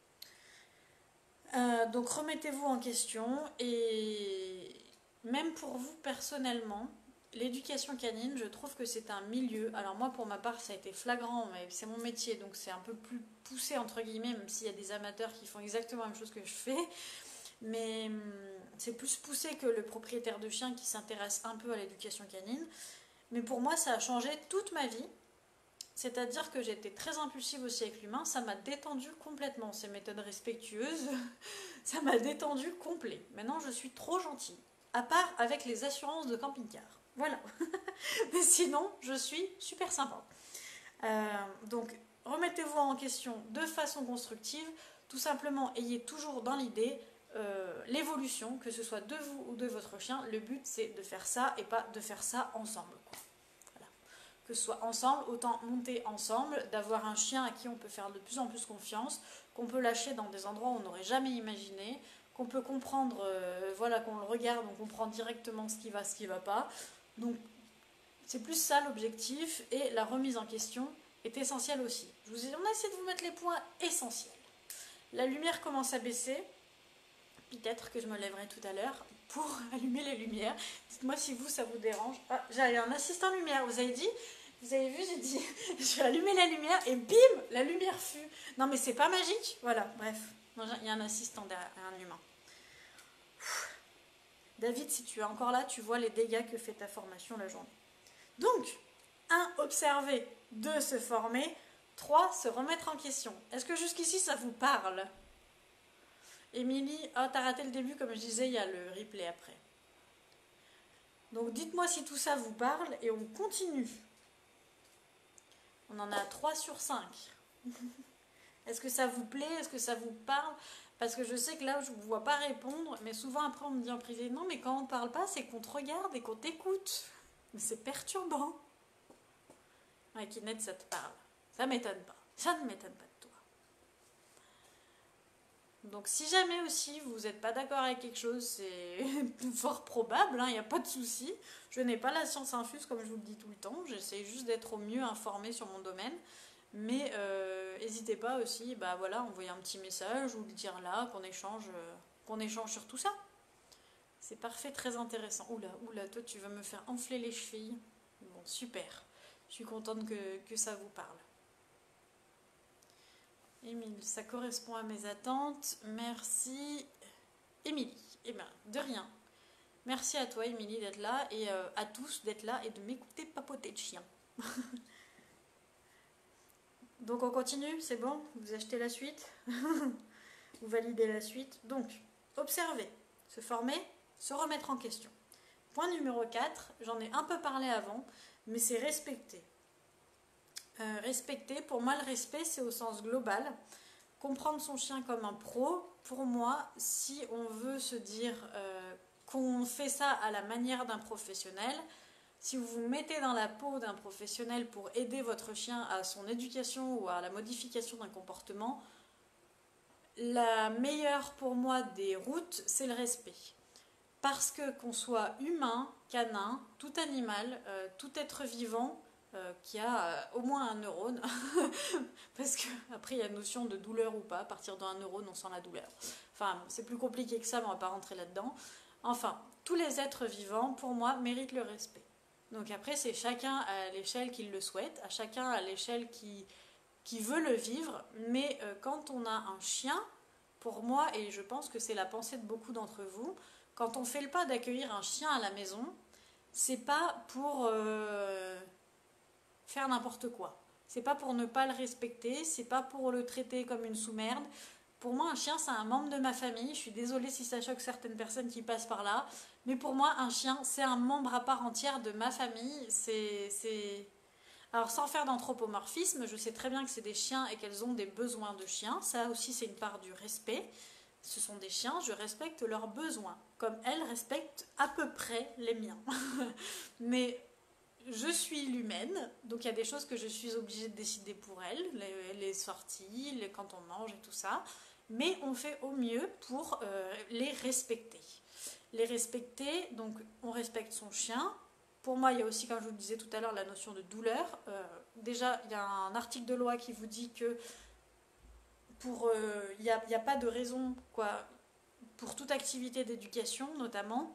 Donc remettez-vous en question et même pour vous personnellement, l'éducation canine, je trouve que c'est un milieu. Alors moi pour ma part ça a été flagrant, mais c'est mon métier donc c'est un peu plus poussé entre guillemets, même s'il y a des amateurs qui font exactement la même chose que je fais. Mais c'est plus poussé que le propriétaire de chien qui s'intéresse un peu à l'éducation canine. Mais pour moi, ça a changé toute ma vie. C'est-à-dire que j'étais très impulsive aussi avec l'humain. Ça m'a détendu complètement, ces méthodes respectueuses. Ça m'a détendu complet. Maintenant, je suis trop gentille. À part avec les assurances de camping-car. Voilà. Mais sinon, je suis super sympa. Donc, remettez-vous en question de façon constructive. Tout simplement, ayez toujours dans l'idée l'évolution, que ce soit de vous ou de votre chien. Le but c'est de faire ça et pas de faire ça ensemble, quoi. Voilà. Que ce soit ensemble, autant monter ensemble, d'avoir un chien à qui on peut faire de plus en plus confiance, qu'on peut lâcher dans des endroits où on n'aurait jamais imaginé, qu'on peut comprendre, voilà, qu'on le regarde, on comprend directement ce qui va pas. Donc c'est plus ça l'objectif, et la remise en question est essentielle aussi. On a essayé de vous mettre les points essentiels. La lumière commence à baisser. Peut-être que je me lèverai tout à l'heure pour allumer les lumières. Dites-moi si vous, ça vous dérange. Ah, j'ai un assistant lumière, vous avez dit? Vous avez vu, j'ai dit, je vais allumer la lumière et bim, la lumière fut. Non mais c'est pas magique. Voilà, bref. Il y a un assistant derrière un humain. David, si tu es encore là, tu vois les dégâts que fait ta formation la journée. Donc, 1. Observer. 2. Se former. 3. Se remettre en question. Est-ce que jusqu'ici, ça vous parle? Émilie, oh, t'as raté le début, comme je disais, il y a le replay après. Donc, dites-moi si tout ça vous parle et on continue. On en a 3 sur 5. Est-ce que ça vous plaît? Est-ce que ça vous parle? Parce que je sais que là, je ne vous vois pas répondre, mais souvent après, on me dit en privé, non, mais quand on ne parle pas, c'est qu'on te regarde et qu'on t'écoute. Mais c'est perturbant. Ouais, Kinette, ça te parle. Ça m'étonne pas. Ça ne m'étonne pas de toi. Donc, si jamais aussi vous n'êtes pas d'accord avec quelque chose, c'est fort probable, il n'y a pas de souci. Je n'ai pas la science infuse, comme je vous le dis tout le temps. J'essaie juste d'être au mieux informée sur mon domaine. Mais n'hésitez pas aussi, bah voilà, envoyer un petit message ou le dire là, qu'on échange sur tout ça. C'est parfait, très intéressant. Oula, toi tu vas me faire enfler les chevilles. Bon, super. Je suis contente que ça vous parle. Émilie, ça correspond à mes attentes. Merci. Émilie, eh bien, de rien. Merci à toi, Émilie, d'être là et à tous d'être là et de m'écouter papoter de chien. Donc on continue, c'est bon? Vous achetez la suite? Vous validez la suite? Donc, observer, se former, se remettre en question. Point numéro 4, j'en ai un peu parlé avant, mais c'est respecter. Respecter, pour moi le respect c'est au sens global. Comprendre son chien comme un pro, pour moi, si on veut se dire qu'on fait ça à la manière d'un professionnel, si vous vous mettez dans la peau d'un professionnel pour aider votre chien à son éducation ou à la modification d'un comportement, la meilleure pour moi des routes, c'est le respect. Parce que qu'on soit humain, canin, tout animal, tout être vivant qui a au moins un neurone, parce qu'après il y a une notion de douleur ou pas, à partir d'un neurone on sent la douleur. Enfin, c'est plus compliqué que ça, mais on ne va pas rentrer là-dedans. Enfin, tous les êtres vivants, pour moi, méritent le respect. Donc après, c'est chacun à l'échelle qu'il le souhaite, à chacun à l'échelle qui veut le vivre. Mais quand on a un chien, pour moi, et je pense que c'est la pensée de beaucoup d'entre vous, quand on fait le pas d'accueillir un chien à la maison, c'est pas pour faire n'importe quoi. C'est pas pour ne pas le respecter, c'est pas pour le traiter comme une sous-merde. Pour moi, un chien, c'est un membre de ma famille. Je suis désolée si ça choque certaines personnes qui passent par là. Mais pour moi, un chien, c'est un membre à part entière de ma famille. Alors, sans faire d'anthropomorphisme, je sais très bien que c'est des chiens et qu'elles ont des besoins de chiens. Ça aussi, c'est une part du respect. Ce sont des chiens, je respecte leurs besoins. Comme elles respectent à peu près les miens. Mais je suis l'humaine, donc il y a des choses que je suis obligée de décider pour elles, les sorties, quand on mange et tout ça. Mais on fait au mieux pour les respecter. Les respecter, donc on respecte son chien. Pour moi, il y a aussi, comme je vous le disais tout à l'heure, la notion de douleur. Déjà, il y a un article de loi qui vous dit que il n'y a pas de raison, quoi, pour toute activité d'éducation, notamment,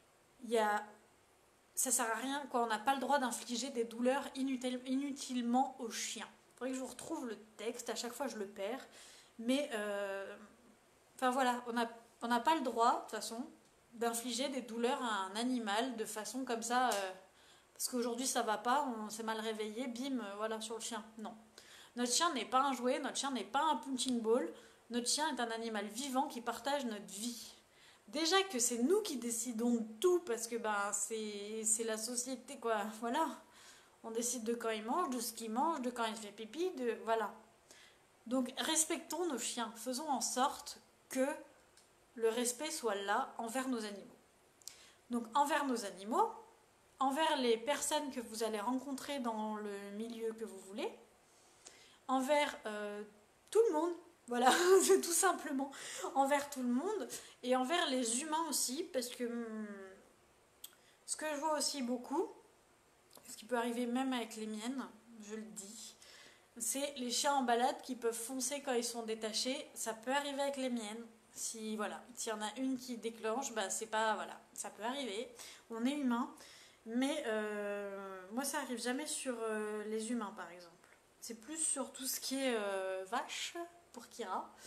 ça sert à rien, quoi, on n'a pas le droit d'infliger des douleurs inutilement aux chiens. Il faudrait que je vous retrouve le texte, à chaque fois je le perds. Mais, enfin voilà, on n'a pas le droit, de toute façon, d'infliger des douleurs à un animal de façon comme ça, parce qu'aujourd'hui ça va pas, on s'est mal réveillé, bim, voilà, sur le chien. Non. Notre chien n'est pas un jouet, notre chien n'est pas un punching ball, notre chien est un animal vivant qui partage notre vie. Déjà que c'est nous qui décidons de tout, parce que ben, c'est la société, quoi, voilà. On décide de quand il mange, de ce qu'il mange, de quand il fait pipi, voilà. Donc respectons nos chiens, faisons en sorte que le respect soit là envers nos animaux. Donc envers nos animaux, envers les personnes que vous allez rencontrer dans le milieu que vous voulez, envers tout le monde, voilà, c'est tout simplement envers tout le monde et envers les humains aussi, parce que ce que je vois aussi beaucoup, ce qui peut arriver même avec les miennes, je le dis, c'est les chiens en balade qui peuvent foncer quand ils sont détachés. Ça peut arriver avec les miennes. Si voilà, s'il y en a une qui déclenche, bah c'est pas, voilà, ça peut arriver. On est humain, mais moi ça arrive jamais sur les humains par exemple. C'est plus sur tout ce qui est vache pour Kira.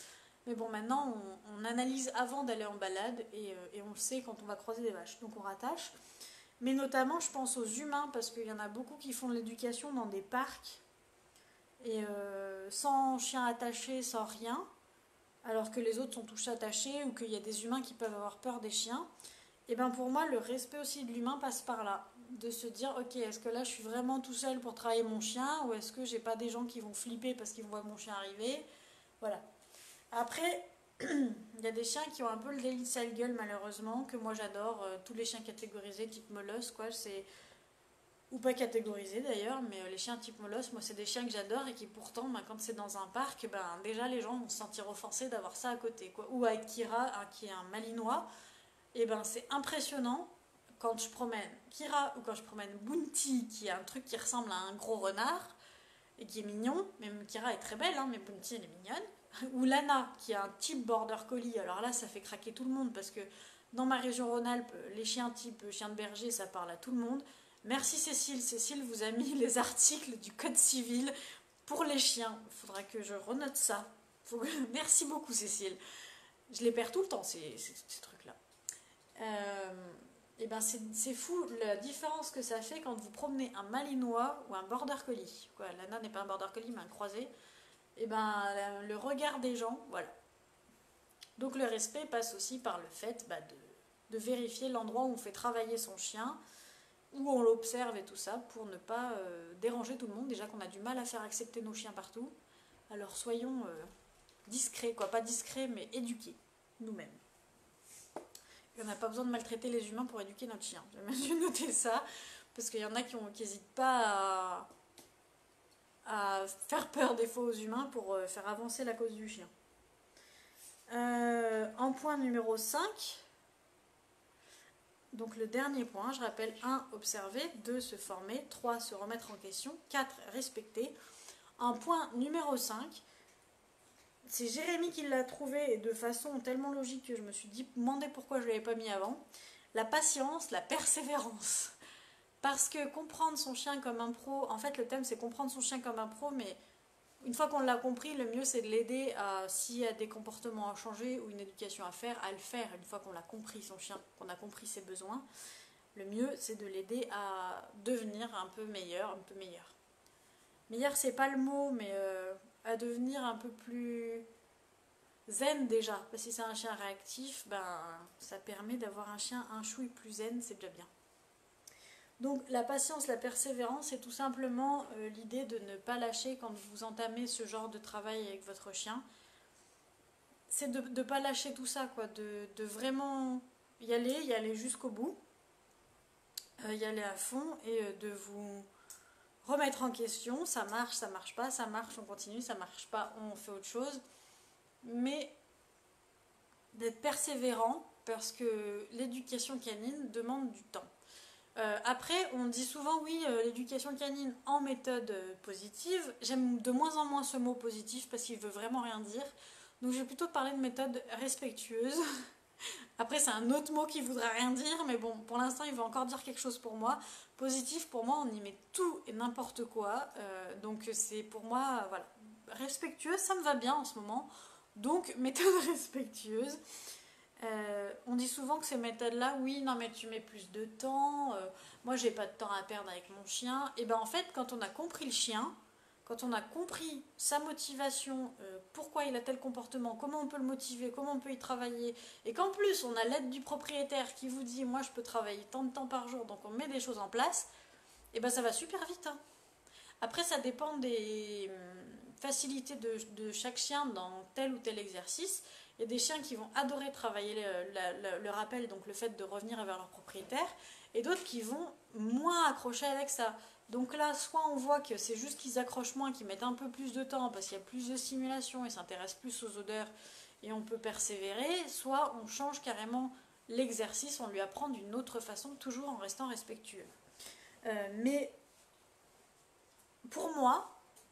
Mais bon, maintenant, on analyse avant d'aller en balade et on le sait quand on va croiser des vaches. Donc on rattache. Mais notamment, je pense aux humains, parce qu'il y en a beaucoup qui font de l'éducation dans des parcs, et sans chien attaché, sans rien, alors que les autres sont tous attachés, ou qu'il y a des humains qui peuvent avoir peur des chiens. Et bien pour moi, le respect aussi de l'humain passe par là. De se dire, ok, est-ce que là je suis vraiment tout seul pour travailler mon chien, ou est-ce que j'ai pas des gens qui vont flipper parce qu'ils voient mon chien arriver. Voilà. Après, il y a des chiens qui ont un peu le délit de sale gueule, malheureusement, que moi j'adore. Tous les chiens catégorisés type molosse, quoi, c'est... Ou pas catégorisés d'ailleurs, mais les chiens type molosse, moi c'est des chiens que j'adore et qui pourtant, ben, quand c'est dans un parc, ben, déjà les gens vont se sentir offensés d'avoir ça à côté, quoi. Ou avec Kira, qui est un malinois, et ben c'est impressionnant quand je promène Kira ou quand je promène Bounty, qui est un truc qui ressemble à un gros renard et qui est mignon. Même Kira est très belle, hein, mais Bounty elle est mignonne. Ou Lana, qui est un type border collie. Alors là, ça fait craquer tout le monde parce que dans ma région Rhône-Alpes, les chiens type chien de berger, ça parle à tout le monde. Merci Cécile. Cécile vous a mis les articles du Code civil pour les chiens. Il faudra que je renote ça. Merci beaucoup Cécile. Je les perds tout le temps, ces trucs-là. Et ben c'est fou la différence que ça fait quand vous promenez un malinois ou un border collie. Quoi, Lana n'est pas un border collie mais un croisé. Et ben le regard des gens, voilà. Donc le respect passe aussi par le fait de vérifier l'endroit où on fait travailler son chien, où on l'observe et tout ça, pour ne pas déranger tout le monde. Déjà qu'on a du mal à faire accepter nos chiens partout. Alors soyons discrets, quoi, pas discrets mais éduqués, nous-mêmes. On n'a pas besoin de maltraiter les humains pour éduquer notre chien. J'ai noté ça, parce qu'il y en a qui n'hésitent pas à faire peur des fois aux humains pour faire avancer la cause du chien. En point numéro 5, donc le dernier point, je rappelle 1. Observer, 2. Se former, 3. Se remettre en question, 4. Respecter. En point numéro 5, c'est Jérémy qui l'a trouvé de façon tellement logique que je me suis demandé pourquoi je ne l'avais pas mis avant. La patience, la persévérance. Parce que comprendre son chien comme un pro, en fait le thème c'est comprendre son chien comme un pro, mais une fois qu'on l'a compris, le mieux c'est de l'aider à, s'il y a des comportements à changer ou une éducation à faire, à le faire. Une fois qu'on l'a compris son chien, qu'on a compris ses besoins, le mieux c'est de l'aider à devenir un peu meilleur, Meilleur c'est pas le mot, mais à devenir un peu plus zen déjà. Parce que si c'est un chien réactif, ben ça permet d'avoir un chien un chouille plus zen, c'est déjà bien. Donc la patience, la persévérance, c'est tout simplement l'idée de ne pas lâcher quand vous entamez ce genre de travail avec votre chien. C'est de ne pas lâcher tout ça, quoi, de vraiment y aller jusqu'au bout, y aller à fond et de vous remettre en question. Ça marche pas, ça marche, on continue, ça marche pas, on fait autre chose. Mais d'être persévérant parce que l'éducation canine demande du temps. Après, on dit souvent, oui, l'éducation canine en méthode positive. J'aime de moins en moins ce mot positif parce qu'il veut vraiment rien dire. Donc, je vais plutôt parler de méthode respectueuse. Après, c'est un autre mot qui voudra rien dire, mais bon, pour l'instant, il veut encore dire quelque chose pour moi. Positif, pour moi, on y met tout et n'importe quoi. Donc, c'est pour moi, voilà. Respectueuse, ça me va bien en ce moment. Donc, méthode respectueuse. On dit souvent que ces méthodes-là, oui, non mais tu mets plus de temps, moi j'ai pas de temps à perdre avec mon chien. Et ben en fait, quand on a compris le chien, quand on a compris sa motivation, pourquoi il a tel comportement, comment on peut le motiver, comment on peut y travailler, et qu'en plus on a l'aide du propriétaire qui vous dit, moi je peux travailler tant de temps par jour, donc on met des choses en place, et ben ça va super vite. Hein. Après, ça dépend des facilités de chaque chien dans tel ou tel exercice. Il y a des chiens qui vont adorer travailler le rappel, donc le fait de revenir vers leur propriétaire, et d'autres qui vont moins accrocher avec ça. Donc là, soit on voit que c'est juste qu'ils accrochent moins, qu'ils mettent un peu plus de temps parce qu'il y a plus de stimulation, ils s'intéressent plus aux odeurs et on peut persévérer, soit on change carrément l'exercice, on lui apprend d'une autre façon, toujours en restant respectueux. Mais pour moi,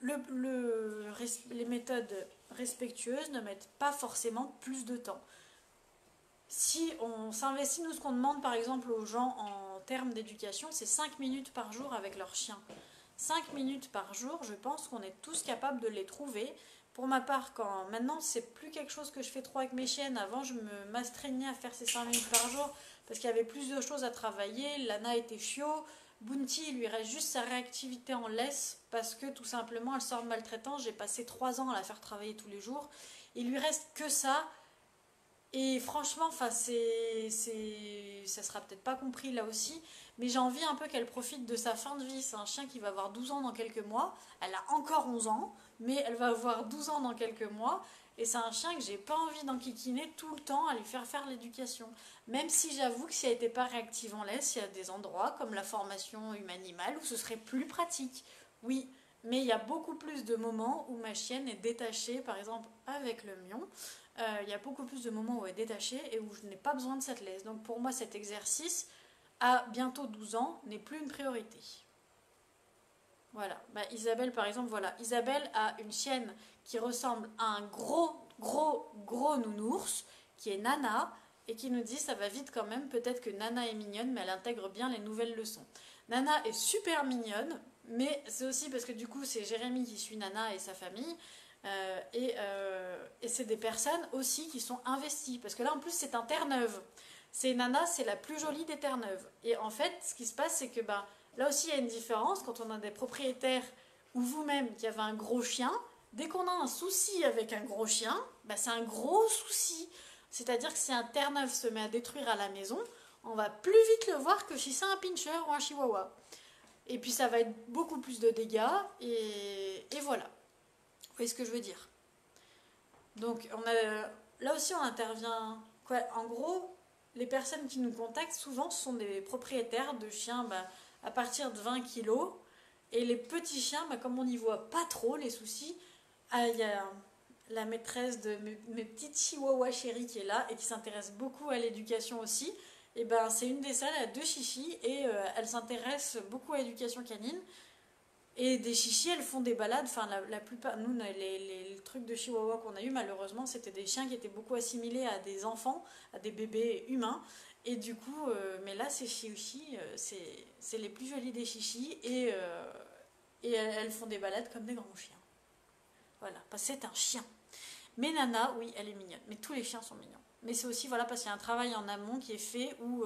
les méthodes respectueuses ne mettent pas forcément plus de temps. Si on s'investit, nous, ce qu'on demande par exemple aux gens en termes d'éducation, c'est 5 minutes par jour avec leur chien. 5 minutes par jour, je pense qu'on est tous capables de les trouver, Pour ma part, maintenant, c'est plus quelque chose que je fais trop avec mes chiennes. Avant, je m'astreignais à faire ces 5 minutes par jour parce qu'il y avait plus de choses à travailler. Lana était chiot. Bounty, il lui reste juste sa réactivité en laisse parce que tout simplement, elle sort de maltraitance. J'ai passé 3 ans à la faire travailler tous les jours. Il lui reste que ça. Et franchement, enfin, ça sera peut-être pas compris là aussi, mais j'ai envie un peu qu'elle profite de sa fin de vie. C'est un chien qui va avoir 12 ans dans quelques mois. Elle a encore 11 ans, mais elle va avoir 12 ans dans quelques mois. Et c'est un chien que j'ai pas envie d'enquiquiner tout le temps à lui faire l'éducation. Même si j'avoue que si elle n'était pas réactive en laisse, il y a des endroits comme la formation humaine-animale où ce serait plus pratique. Oui, mais il y a beaucoup plus de moments où ma chienne est détachée, par exemple avec le mion. Il y a beaucoup plus de moments où elle est détachée et où je n'ai pas besoin de cette laisse. Donc pour moi, cet exercice, à bientôt 12 ans, n'est plus une priorité. Voilà. Bah, Isabelle, par exemple, voilà. Isabelle a une chienne qui ressemble à un gros nounours, qui est Nana, et qui nous dit ça va vite quand même. Peut-être que Nana est mignonne, mais elle intègre bien les nouvelles leçons. Nana est super mignonne, mais c'est aussi parce que du coup, c'est Jérémy qui suit Nana et sa famille. Et c'est des personnes aussi qui sont investies. Parce que là, en plus, c'est un Terre-Neuve. C'est Nana, c'est la plus jolie des Terre-Neuves. Et en fait, ce qui se passe, c'est que ben, là aussi, il y a une différence. Quand on a des propriétaires ou vous-même qui avez un gros chien, dès qu'on a un souci avec un gros chien, ben, c'est un gros souci. C'est-à-dire que si un Terre-Neuve se met à détruire à la maison, on va plus vite le voir que si c'est un pincher ou un chihuahua. Et puis ça va être beaucoup plus de dégâts. Et voilà. Vous voyez ce que je veux dire? Donc là aussi on intervient. Quoi, en gros, les personnes qui nous contactent souvent ce sont des propriétaires de chiens à partir de 20 kilos. Et les petits chiens, comme on n'y voit pas trop les soucis, il y a la maîtresse de mes petites chihuahuas chéries qui est là et qui s'intéresse beaucoup à l'éducation aussi. Et ben c'est une des salles, elle a 2 chichis et elle s'intéresse beaucoup à l'éducation canine. Et des chichis, elles font des balades. Enfin, la plupart, nous, les trucs de chihuahua qu'on a eu, malheureusement, c'était des chiens qui étaient beaucoup assimilés à des enfants, à des bébés humains. Et du coup, mais là, ces chichis, c'est les plus jolis des chichis. Et elles font des balades comme des grands chiens. Voilà, parce que c'est un chien. Mais Nana, oui, elle est mignonne. Mais tous les chiens sont mignons. Mais c'est aussi, voilà, parce qu'il y a un travail en amont qui est fait où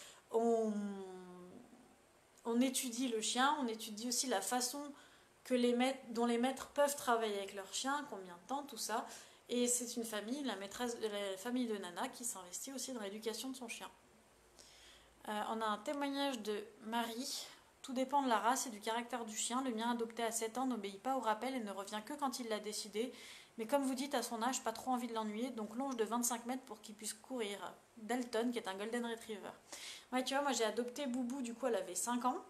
on étudie le chien, on étudie aussi la façon dont les maîtres peuvent travailler avec leur chien, combien de temps, tout ça. Et c'est une famille, la famille de Nana, qui s'investit aussi dans l'éducation de son chien. On a un témoignage de Marie. Tout dépend de la race et du caractère du chien. Le mien, adopté à 7 ans, n'obéit pas au rappel et ne revient que quand il l'a décidé. Mais comme vous dites, à son âge, pas trop envie de l'ennuyer, donc longe de 25 mètres pour qu'il puisse courir. Dalton, qui est un Golden Retriever. Ouais, tu vois, moi j'ai adopté Boubou, du coup elle avait 5 ans.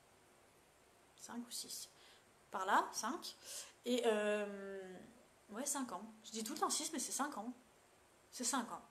5 ou 6. Par là, 5. Et ouais, 5 ans. Je dis tout le temps 6, mais c'est 5 ans. C'est 5 ans.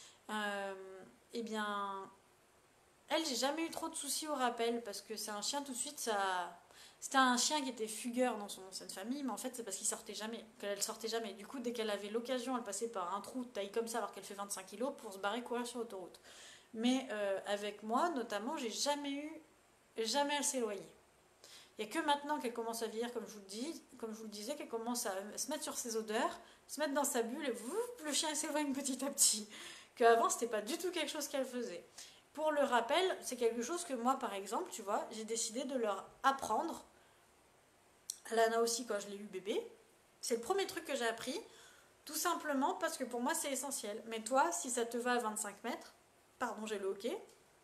Eh bien, elle, j'ai jamais eu trop de soucis au rappel, parce que c'est un chien tout de suite, ça... C'était un chien qui était fugueur dans son ancienne famille, mais en fait c'est parce qu'il sortait jamais, qu'elle sortait jamais. Du coup, dès qu'elle avait l'occasion, elle passait par un trou de taille comme ça, alors qu'elle fait 25 kilos, pour se barrer courir sur l'autoroute. Mais avec moi, notamment, j'ai jamais elle s'est éloignée. Il n'y a que maintenant qu'elle commence à vieillir, comme je vous le disais, qu'elle commence à se mettre sur ses odeurs, se mettre dans sa bulle, et le chien s'éloigne petit à petit. Qu'avant, c'était pas du tout quelque chose qu'elle faisait. Pour le rappel, c'est quelque chose que moi, par exemple, tu vois, j'ai décidé de leur apprendre. Lana aussi, quand je l'ai eu bébé. C'est le premier truc que j'ai appris, tout simplement parce que pour moi, c'est essentiel. Mais toi, si ça te va à 25 mètres, pardon, j'ai le hockey,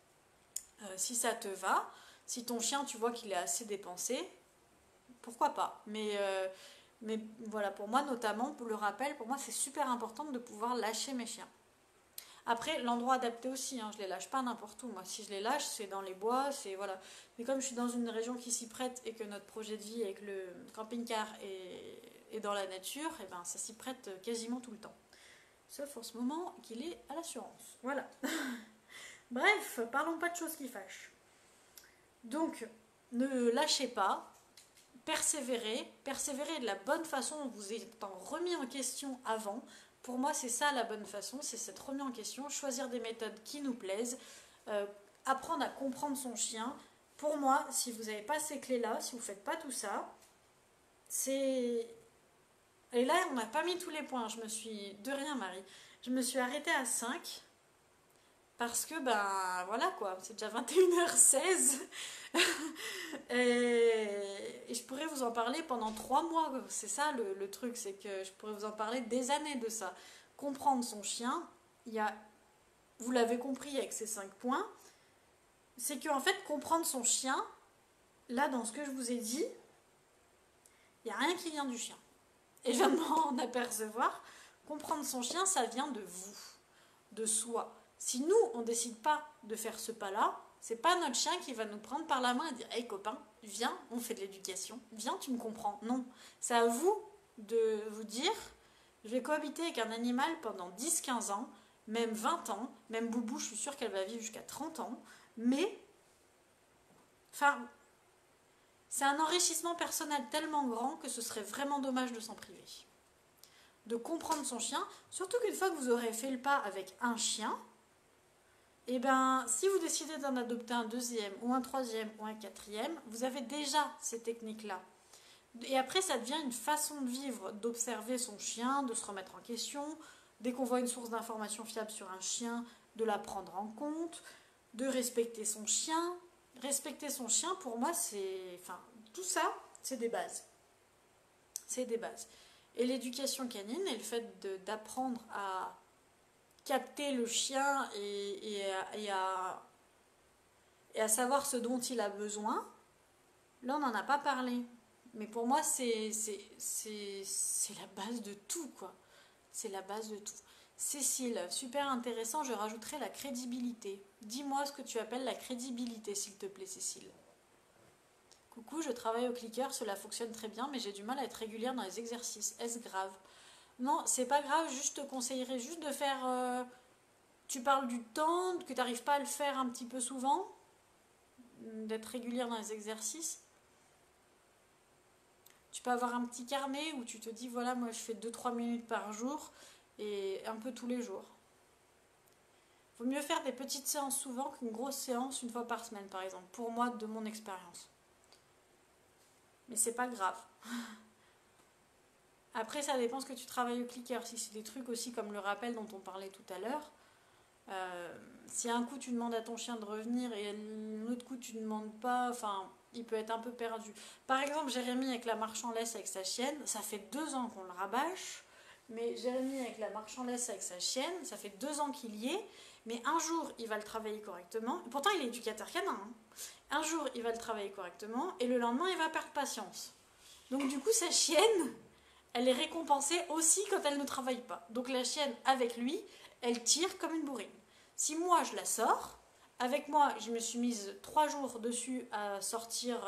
si ça te va, si ton chien, tu vois qu'il est assez dépensé, pourquoi pas. Mais voilà, pour moi, notamment, pour le rappel, pour moi, c'est super important de pouvoir lâcher mes chiens. Après, l'endroit adapté aussi, hein, je les lâche pas n'importe où. Moi, si je les lâche, c'est dans les bois, c'est voilà. Mais comme je suis dans une région qui s'y prête et que notre projet de vie avec le camping-car est dans la nature, et ben ça s'y prête quasiment tout le temps. Sauf en ce moment qu'il est à l'assurance. Voilà. Bref, parlons pas de choses qui fâchent. Donc, ne lâchez pas, persévérez de la bonne façon, vous étant remis en question avant. Pour moi, c'est ça la bonne façon, c'est cette remise en question, choisir des méthodes qui nous plaisent, apprendre à comprendre son chien. Pour moi, si vous n'avez pas ces clés-là, si vous ne faites pas tout ça, c'est Et là, on n'a pas mis tous les points. Je me suis... De rien, Marie. Je me suis arrêtée à 5 parce que, ben, voilà quoi, c'est déjà 21h16. Et je pourrais vous en parler pendant 3 mois. C'est ça le truc, c'est que je pourrais vous en parler des années de ça. Comprendre son chien, il y a, vous l'avez compris avec ces 5 points, c'est qu'en fait, comprendre son chien, là, dans ce que je vous ai dit, il n'y a rien qui vient du chien. Et je viens de m'en apercevoir, comprendre son chien, ça vient de vous, de soi. Si nous, on ne décide pas de faire ce pas-là, c'est pas notre chien qui va nous prendre par la main et dire hey copain, viens, on fait de l'éducation, viens, tu me comprends. Non, c'est à vous de vous dire je vais cohabiter avec un animal pendant 10-15 ans, même 20 ans, même Boubou, je suis sûre qu'elle va vivre jusqu'à 30 ans, mais enfin, c'est un enrichissement personnel tellement grand que ce serait vraiment dommage de s'en priver. De comprendre son chien, surtout qu'une fois que vous aurez fait le pas avec un chien, et bien, si vous décidez d'en adopter un deuxième, ou un troisième, ou un quatrième, vous avez déjà ces techniques-là. Et après, ça devient une façon de vivre, d'observer son chien, de se remettre en question. Dès qu'on voit une source d'information fiable sur un chien, de la prendre en compte, de respecter son chien. Respecter son chien, pour moi, c'est... Enfin, tout ça, c'est des bases. C'est des bases. Et l'éducation canine et le fait d'apprendre à capter le chien et à savoir ce dont il a besoin, là on n'en a pas parlé. Mais pour moi c'est la base de tout quoi. C'est la base de tout. Cécile, super intéressant, je rajouterai la crédibilité. Dis-moi ce que tu appelles la crédibilité s'il te plaît Cécile. Coucou, je travaille au clicker, cela fonctionne très bien mais j'ai du mal à être régulière dans les exercices. Est-ce grave? Non, c'est pas grave, juste te conseillerais juste de faire... tu parles du temps, que tu n'arrives pas à le faire un petit peu souvent, d'être régulière dans les exercices. Tu peux avoir un petit carnet où tu te dis, voilà, moi je fais 2-3 minutes par jour et un peu tous les jours. Il vaut mieux faire des petites séances souvent qu'une grosse séance une fois par semaine, par exemple, pour moi, de mon expérience. Mais c'est pas grave. Après, ça dépend ce que tu travailles au clicker. Si c'est des trucs aussi comme le rappel dont on parlait tout à l'heure, si un coup tu demandes à ton chien de revenir et l'autre coup tu ne demandes pas, enfin, il peut être un peu perdu. Par exemple, Jérémy avec la marche en laisse avec sa chienne, ça fait 2 ans qu'on le rabâche, mais Jérémy avec la marche en laisse avec sa chienne, ça fait 2 ans qu'il y est, mais un jour il va le travailler correctement, et pourtant il est éducateur canin, hein. Un jour il va le travailler correctement, et le lendemain il va perdre patience. Donc du coup sa chienne, elle est récompensée aussi quand elle ne travaille pas. Donc la chienne avec lui, elle tire comme une bourrine. Si moi je la sors, avec moi je me suis mise 3 jours dessus à sortir,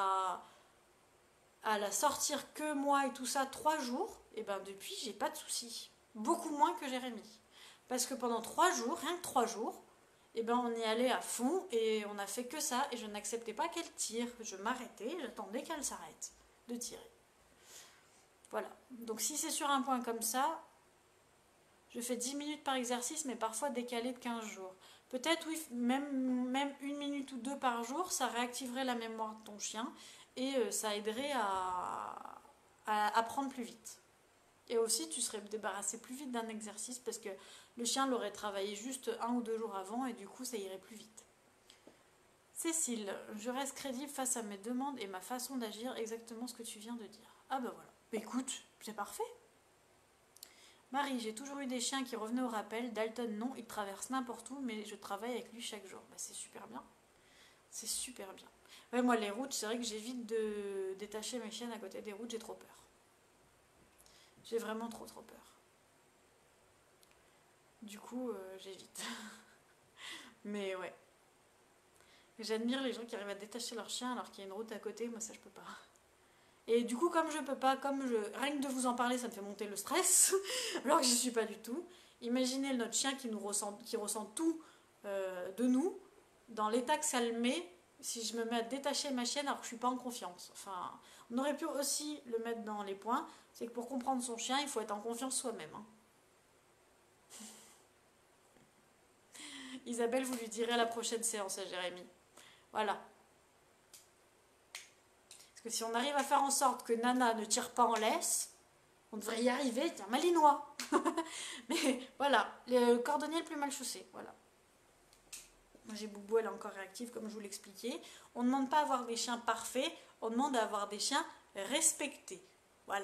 à la sortir que moi et tout ça 3 jours, et ben depuis j'ai pas de soucis. Beaucoup moins que Jérémy. Parce que pendant 3 jours, rien que 3 jours, et ben on y allait à fond et on a fait que ça et je n'acceptais pas qu'elle tire. Je m'arrêtais, j'attendais qu'elle s'arrête de tirer. Voilà. Donc si c'est sur un point comme ça, je fais 10 minutes par exercice, mais parfois décalé de 15 jours. Peut-être, oui, même 1 minute ou 2 par jour, ça réactiverait la mémoire de ton chien et ça aiderait à apprendre plus vite. Et aussi, tu serais débarrassé plus vite d'un exercice parce que le chien l'aurait travaillé juste 1 ou 2 jours avant et du coup, ça irait plus vite. Cécile, je reste crédible face à mes demandes et ma façon d'agir, exactement ce que tu viens de dire. Ah ben voilà. Écoute, c'est parfait. Marie, j'ai toujours eu des chiens qui revenaient au rappel. Dalton, non, il traverse n'importe où, mais je travaille avec lui chaque jour. Bah, c'est super bien. C'est super bien. Ouais, moi, les routes, c'est vrai que j'évite de détacher mes chiennes à côté des routes, j'ai trop peur. J'ai vraiment trop peur. Du coup, j'évite. Mais ouais. J'admire les gens qui arrivent à détacher leur chien alors qu'il y a une route à côté. Moi, ça, je peux pas. Et du coup, comme je peux pas, rien que de vous en parler, ça me fait monter le stress, alors que je suis pas du tout. Imaginez notre chien qui ressent tout de nous, dans l'état que ça le met, si je me mets à détacher ma chienne alors que je suis pas en confiance. Enfin, on aurait pu aussi le mettre dans les points, c'est que pour comprendre son chien, il faut être en confiance soi-même. Hein. Isabelle, vous lui direz à la prochaine séance à Jérémy. Voilà. Parce que si on arrive à faire en sorte que Nana ne tire pas en laisse, On devrait y arriver, tiens, malinois. Mais voilà, le cordonnier le plus mal chaussé, voilà. Moi j'ai Boubou, elle est encore réactive comme je vous l'expliquais. On ne demande pas à avoir des chiens parfaits, on demande à avoir des chiens respectés. Voilà.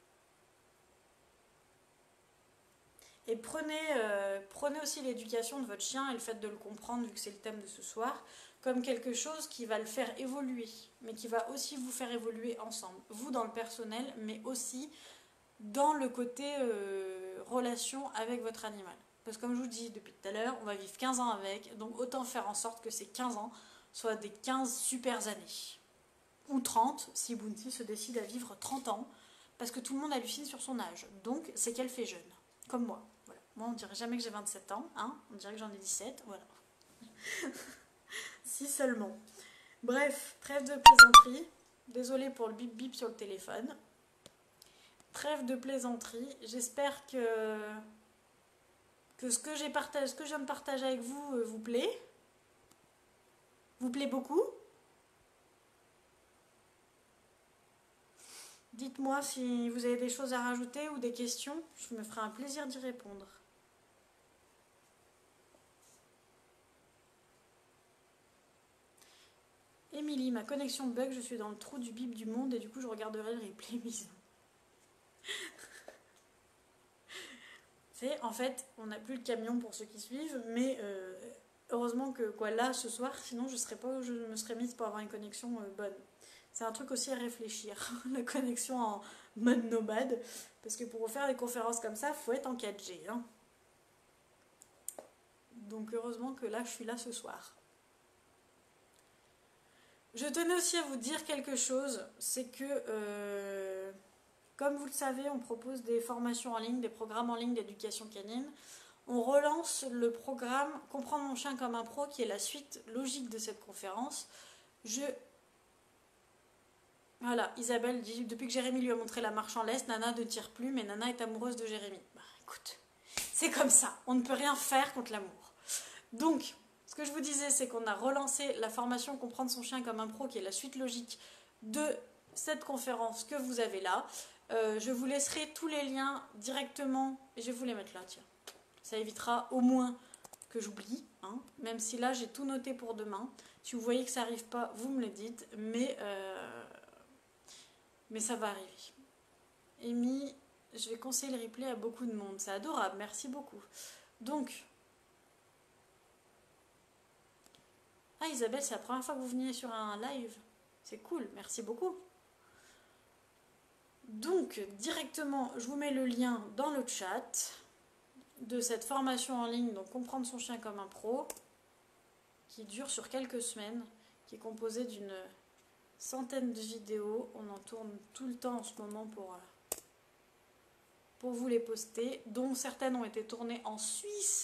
Et prenez aussi l'éducation de votre chien et le fait de le comprendre, vu que c'est le thème de ce soir, comme quelque chose qui va le faire évoluer, mais qui va aussi vous faire évoluer ensemble. Vous dans le personnel, mais aussi dans le côté relation avec votre animal. Parce que comme je vous dis depuis tout à l'heure, on va vivre 15 ans avec, donc autant faire en sorte que ces 15 ans soient des 15 super années. Ou 30, si Bounty se décide à vivre 30 ans, parce que tout le monde hallucine sur son âge. Donc c'est qu'elle fait jeune, comme moi. Voilà. Moi on dirait jamais que j'ai 27 ans, hein, on dirait que j'en ai 17, voilà. Si seulement. Bref, trêve de plaisanterie. Désolée pour le bip bip sur le téléphone. Trêve de plaisanterie. J'espère que ce que je viens de partager avec vous vous plaît. Vous plaît beaucoup. Dites-moi si vous avez des choses à rajouter ou des questions. Je me ferai un plaisir d'y répondre. Émilie, ma connexion bug, je suis dans le trou du bip du monde et du coup je regarderai le replay bisous. C'est en fait, on n'a plus le camion pour ceux qui suivent, mais heureusement que là ce soir, sinon je serais pas où je me serais mise pour avoir une connexion bonne. C'est un truc aussi à réfléchir, la connexion en mode nomade, parce que pour faire des conférences comme ça, il faut être en 4G. Hein. Donc heureusement que là je suis là ce soir. Je tenais aussi à vous dire quelque chose, c'est que comme vous le savez, on propose des formations en ligne, des programmes en ligne d'éducation canine. On relance le programme Comprendre mon chien comme un pro, qui est la suite logique de cette conférence. Voilà, Isabelle dit, depuis que Jérémy lui a montré la marche en laisse, Nana ne tire plus, mais Nana est amoureuse de Jérémy. Bah écoute, c'est comme ça, on ne peut rien faire contre l'amour. Donc, ce que je vous disais, c'est qu'on a relancé la formation Comprendre son chien comme un pro, qui est la suite logique de cette conférence que vous avez là. Je vous laisserai tous les liens directement, et je vais vous les mettre là, tiens. Ça évitera au moins que j'oublie, hein, même si là j'ai tout noté pour demain. Si vous voyez que ça n'arrive pas, vous me le dites, mais ça va arriver. Amy, je vais conseiller le replay à beaucoup de monde, c'est adorable, merci beaucoup. Donc, ah Isabelle, c'est la première fois que vous veniez sur un live, c'est cool, merci beaucoup. Donc, directement, je vous mets le lien dans le chat de cette formation en ligne, donc Comprendre son chien comme un pro, qui dure sur quelques semaines, qui est composée d'une centaine de vidéos. On en tourne tout le temps en ce moment pour vous les poster, dont certaines ont été tournées en Suisse.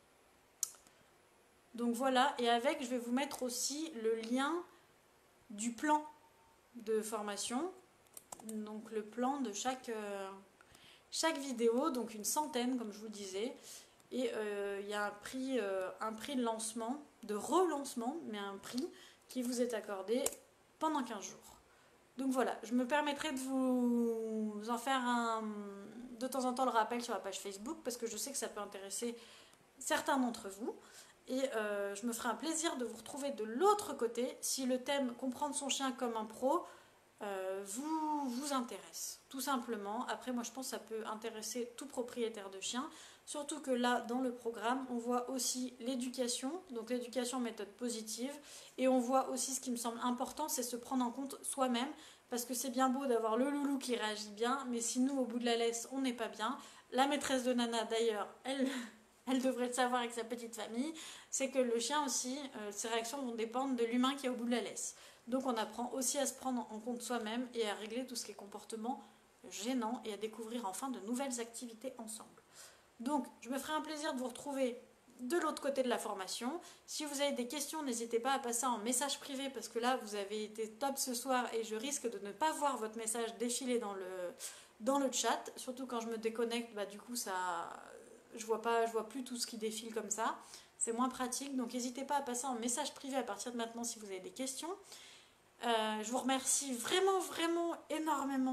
Donc voilà, et avec, je vais vous mettre aussi le lien du plan de formation. Donc le plan de chaque vidéo, donc une centaine comme je vous le disais. Et il y a un prix de lancement, de relancement, mais un prix qui vous est accordé pendant 15 jours. Donc voilà, je me permettrai de vous en faire de temps en temps le rappel sur la page Facebook, parce que je sais que ça peut intéresser certains d'entre vous. Et je me ferai un plaisir de vous retrouver de l'autre côté si le thème Comprendre son chien comme un pro vous intéresse, tout simplement. Après, moi je pense que ça peut intéresser tout propriétaire de chien, surtout que là dans le programme on voit aussi l'éducation, donc l'éducation méthode positive, et on voit aussi ce qui me semble important, c'est se prendre en compte soi-même, parce que c'est bien beau d'avoir le loulou qui réagit bien, mais si nous au bout de la laisse on n'est pas bien, la maîtresse de Nana d'ailleurs, elle devrait le savoir avec sa petite famille, c'est que le chien aussi, ses réactions vont dépendre de l'humain qui est au bout de la laisse. Donc on apprend aussi à se prendre en compte soi-même et à régler tout ce qui est comportement gênant et à découvrir enfin de nouvelles activités ensemble. Donc je me ferai un plaisir de vous retrouver de l'autre côté de la formation. Si vous avez des questions, n'hésitez pas à passer en message privé, parce que là vous avez été top ce soir et je risque de ne pas voir votre message défiler dans le chat, surtout quand je me déconnecte, bah du coup je vois plus tout ce qui défile comme ça, c'est moins pratique. Donc n'hésitez pas à passer en message privé à partir de maintenant si vous avez des questions. Je vous remercie vraiment énormément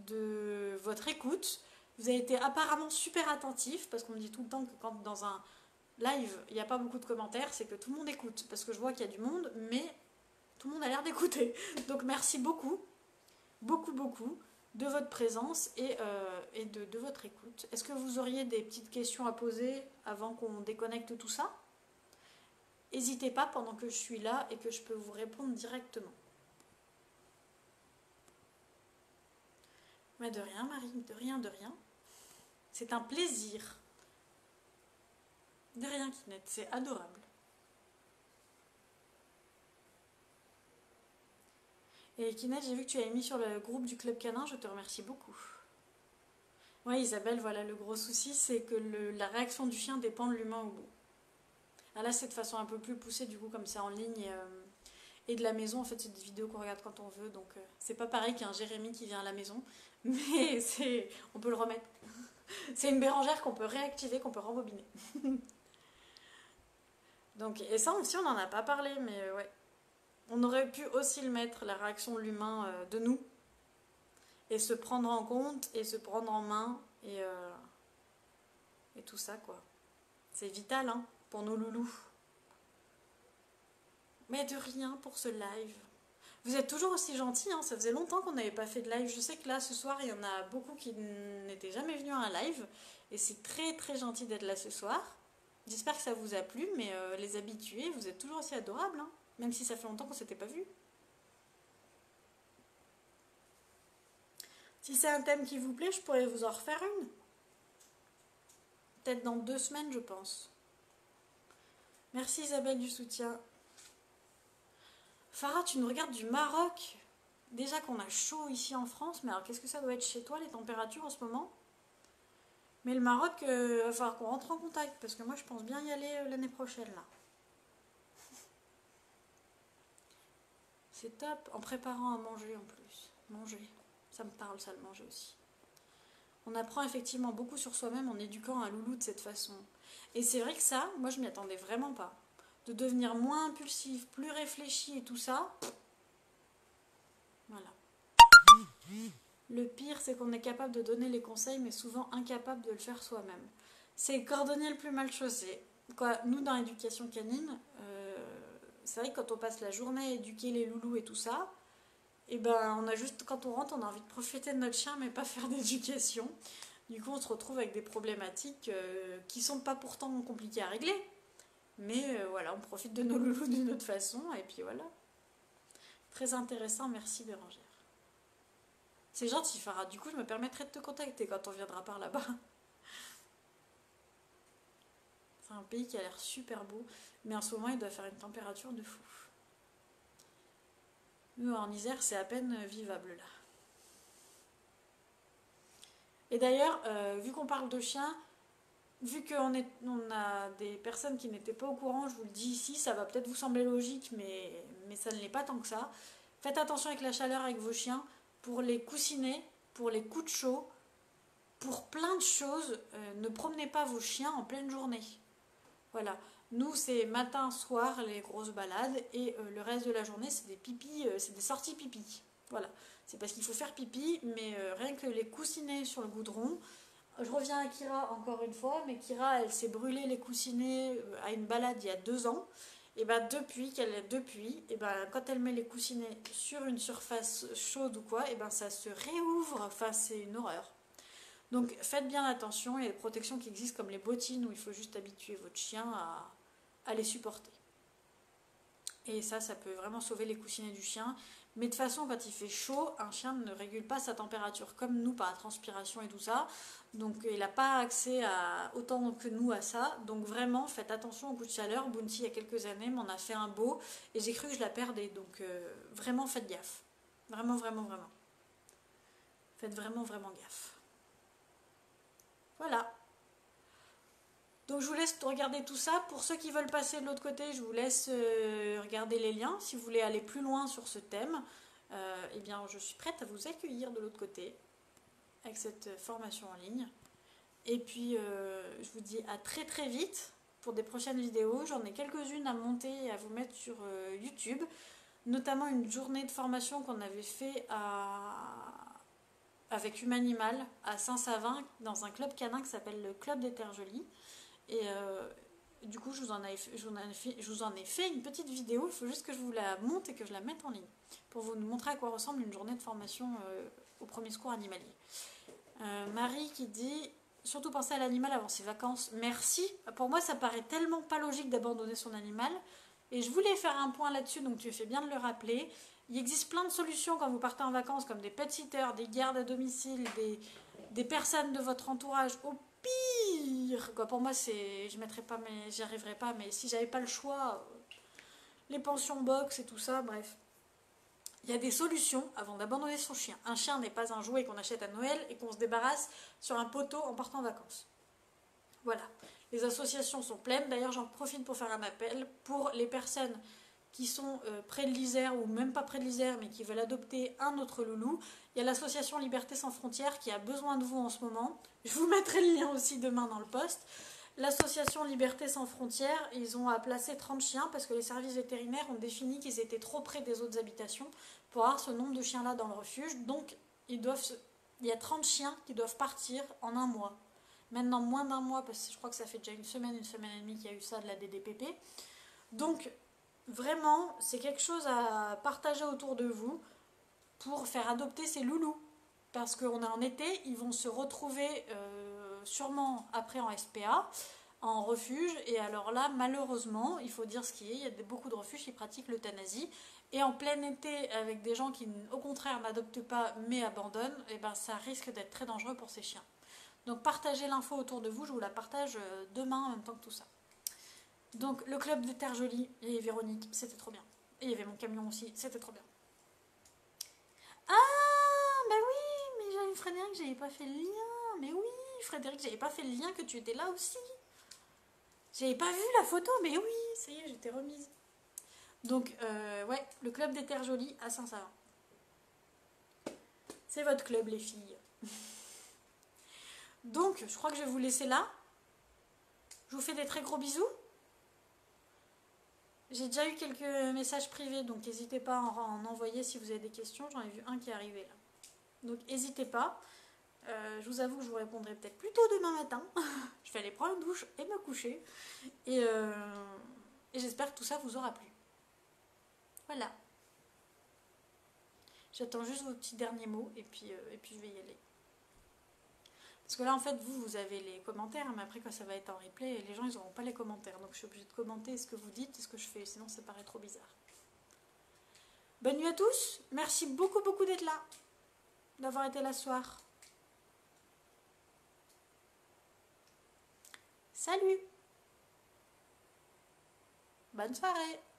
de votre écoute. Vous avez été apparemment super attentif, parce qu'on me dit tout le temps que quand dans un live, il n'y a pas beaucoup de commentaires, c'est que tout le monde écoute. Parce que je vois qu'il y a du monde, mais tout le monde a l'air d'écouter. Donc merci beaucoup, beaucoup, beaucoup de votre présence et de votre écoute. Est-ce que vous auriez des petites questions à poser avant qu'on déconnecte tout ça? N'hésitez pas pendant que je suis là et que je peux vous répondre directement. Mais de rien, Marie, de rien, de rien. C'est un plaisir. De rien, Kinette, c'est adorable. Et Kinette, j'ai vu que tu avais mis sur le groupe du Club Canin, je te remercie beaucoup. Ouais, Isabelle, voilà, le gros souci, c'est que la réaction du chien dépend de l'humain au bout. Ah, là, c'est de façon un peu plus poussée, du coup, comme c'est en ligne et de la maison, en fait, c'est des vidéos qu'on regarde quand on veut, donc c'est pas pareil qu'un Jérémy qui vient à la maison, mais on peut le remettre. C'est une bérangère qu'on peut réactiver, qu'on peut rembobiner. Donc, et ça aussi, on n'en a pas parlé, mais ouais. On aurait pu aussi le mettre, la réaction de l'humain de nous, et se prendre en compte, et se prendre en main, et tout ça, quoi. C'est vital, hein, pour nos loulous. Mais de rien pour ce live. Vous êtes toujours aussi gentils, hein, ça faisait longtemps qu'on n'avait pas fait de live. Je sais que là, ce soir, il y en a beaucoup qui n'étaient jamais venus à un live, et c'est très très gentil d'être là ce soir. J'espère que ça vous a plu, mais les habitués, vous êtes toujours aussi adorables, hein, même si ça fait longtemps qu'on ne s'était pas vus. Si c'est un thème qui vous plaît, je pourrais vous en refaire une. Peut-être dans 2 semaines, je pense. Merci Isabelle du soutien. Farah, tu nous regardes du Maroc. Déjà qu'on a chaud ici en France, mais alors qu'est-ce que ça doit être chez toi, les températures en ce moment? Mais le Maroc, il va falloir qu'on rentre en contact, parce que moi je pense bien y aller l'année prochaine là. C'est top, en préparant à manger en plus. Manger, ça me parle ça, le manger aussi. On apprend effectivement beaucoup sur soi-même en éduquant un loulou de cette façon. Et c'est vrai que ça, moi je m'y attendais vraiment pas. De devenir moins impulsif, plus réfléchi et tout ça. Voilà. Le pire, c'est qu'on est capable de donner les conseils, mais souvent incapable de le faire soi-même. C'est le cordonnier le plus mal chaussé. Quoi, nous, dans l'éducation canine, c'est vrai que quand on passe la journée à éduquer les loulous et tout ça, et ben, on a juste, quand on rentre, on a envie de profiter de notre chien, mais pas faire d'éducation. Du coup, on se retrouve avec des problématiques qui sont pas pourtant compliquées à régler. Mais voilà, on profite de nos loulous d'une autre façon, et puis voilà. Très intéressant, merci Bérangère. C'est gentil, Farah. Du coup, je me permettrai de te contacter quand on viendra par là-bas. C'est un pays qui a l'air super beau, mais en ce moment, il doit faire une température de fou. Nous, en Isère, c'est à peine vivable, là. Et d'ailleurs, vu qu'on parle de chiens, vu qu'on a des personnes qui n'étaient pas au courant, je vous le dis ici, ça va peut-être vous sembler logique, mais ça ne l'est pas tant que ça. Faites attention avec la chaleur avec vos chiens, pour les coussinets, pour les coups de chaud, pour plein de choses. Ne promenez pas vos chiens en pleine journée. Voilà. Nous, c'est matin, soir, les grosses balades, et le reste de la journée, c'est des pipis, c'est des sorties pipi. Voilà. C'est parce qu'il faut faire pipi, mais rien que les coussinets sur le goudron. Je reviens à Kira encore une fois, mais Kira, elle s'est brûlée les coussinets à une balade il y a 2 ans. Et ben depuis, et ben quand elle met les coussinets sur une surface chaude ou quoi, et ben ça se réouvre. Enfin, c'est une horreur. Donc faites bien attention. Il y a des protections qui existent comme les bottines où il faut juste habituer votre chien à les supporter. Et ça peut vraiment sauver les coussinets du chien. Mais de toute façon, quand il fait chaud, un chien ne régule pas sa température comme nous par la transpiration et tout ça. Donc il n'a pas accès autant que nous à ça. Donc vraiment, faites attention aux coups de chaleur. Bounty, il y a quelques années, m'en a fait un beau et j'ai cru que je la perdais. Donc vraiment, faites gaffe. Vraiment, vraiment, vraiment. Faites vraiment, vraiment gaffe. Voilà. Donc je vous laisse regarder tout ça. Pour ceux qui veulent passer de l'autre côté, je vous laisse regarder les liens. Si vous voulez aller plus loin sur ce thème, eh bien je suis prête à vous accueillir de l'autre côté avec cette formation en ligne. Et puis je vous dis à très très vite pour des prochaines vidéos. J'en ai quelques-unes à monter et à vous mettre sur YouTube. Notamment une journée de formation qu'on avait fait avec Humanimal à Saint-Savin dans un club canin qui s'appelle le Club des Terres Jolies. Et du coup, je vous en ai fait une petite vidéo. Il faut juste que je vous la monte et que je la mette en ligne pour vous montrer à quoi ressemble une journée de formation au premier secours animalier. Marie qui dit surtout penser à l'animal avant ses vacances. Merci. Pour moi, ça paraît tellement pas logique d'abandonner son animal. Et je voulais faire un point là-dessus, donc tu fais bien de le rappeler. Il existe plein de solutions quand vous partez en vacances, comme des pet-sitters, des gardes à domicile, des personnes de votre entourage. Au pire, quoi, pour moi, je mettrais pas, mais j'y arriverais pas. Mais si j'avais pas le choix, les pensions box et tout ça, bref. Il y a des solutions avant d'abandonner son chien. Un chien n'est pas un jouet qu'on achète à Noël et qu'on se débarrasse sur un poteau en partant en vacances. Voilà. Les associations sont pleines. D'ailleurs, j'en profite pour faire un appel pour les personnes qui sont près de l'Isère ou même pas près de l'Isère mais qui veulent adopter un autre loulou. Il y a l'association Liberté sans frontières qui a besoin de vous en ce moment. Je vous mettrai le lien aussi demain dans le post. L'association Liberté sans frontières, ils ont à placer 30 chiens parce que les services vétérinaires ont défini qu'ils étaient trop près des autres habitations pour avoir ce nombre de chiens-là dans le refuge. Donc, il y a 30 chiens qui doivent partir en un mois. Maintenant, moins d'un mois, parce que je crois que ça fait déjà une semaine et demie qu'il y a eu ça de la DDPP. Donc, vraiment, c'est quelque chose à partager autour de vous pour faire adopter ces loulous. Parce qu'on est en été, ils vont se retrouver sûrement après en SPA, en refuge. Et alors là, malheureusement, il faut dire ce qui est, il y a beaucoup de refuges qui pratiquent l'euthanasie. Et en plein été, avec des gens qui, au contraire, n'adoptent pas mais abandonnent, et ben, ça risque d'être très dangereux pour ces chiens. Donc partagez l'info autour de vous, je vous la partage demain en même temps que tout ça. Donc le club des Terres Jolies et Véronique, c'était trop bien. Et il y avait mon camion aussi, c'était trop bien. Ah, bah oui, mais j'avais Frédéric, j'avais pas fait le lien. Mais oui, Frédéric, j'avais pas fait le lien que tu étais là aussi. J'avais pas vu la photo, mais oui, ça y est, j'étais remise. Donc, ouais, le club des Terres Jolies à Saint-Savin. C'est votre club, les filles. Donc, je crois que je vais vous laisser là. Je vous fais des très gros bisous. J'ai déjà eu quelques messages privés, donc n'hésitez pas à en envoyer si vous avez des questions. J'en ai vu un qui est arrivé là. Donc n'hésitez pas. Je vous avoue que je vous répondrai peut-être plus tôt demain matin. Je vais aller prendre une douche et me coucher. Et j'espère que tout ça vous aura plu. Voilà. J'attends juste vos petits derniers mots et puis je vais y aller. Parce que là, en fait, vous avez les commentaires, mais après, quand ça va être en replay, les gens, ils n'auront pas les commentaires. Donc, je suis obligée de commenter ce que vous dites et ce que je fais. Sinon, ça paraît trop bizarre. Bonne nuit à tous. Merci beaucoup, beaucoup d'être là. D'avoir été là ce soir. Salut. Bonne soirée.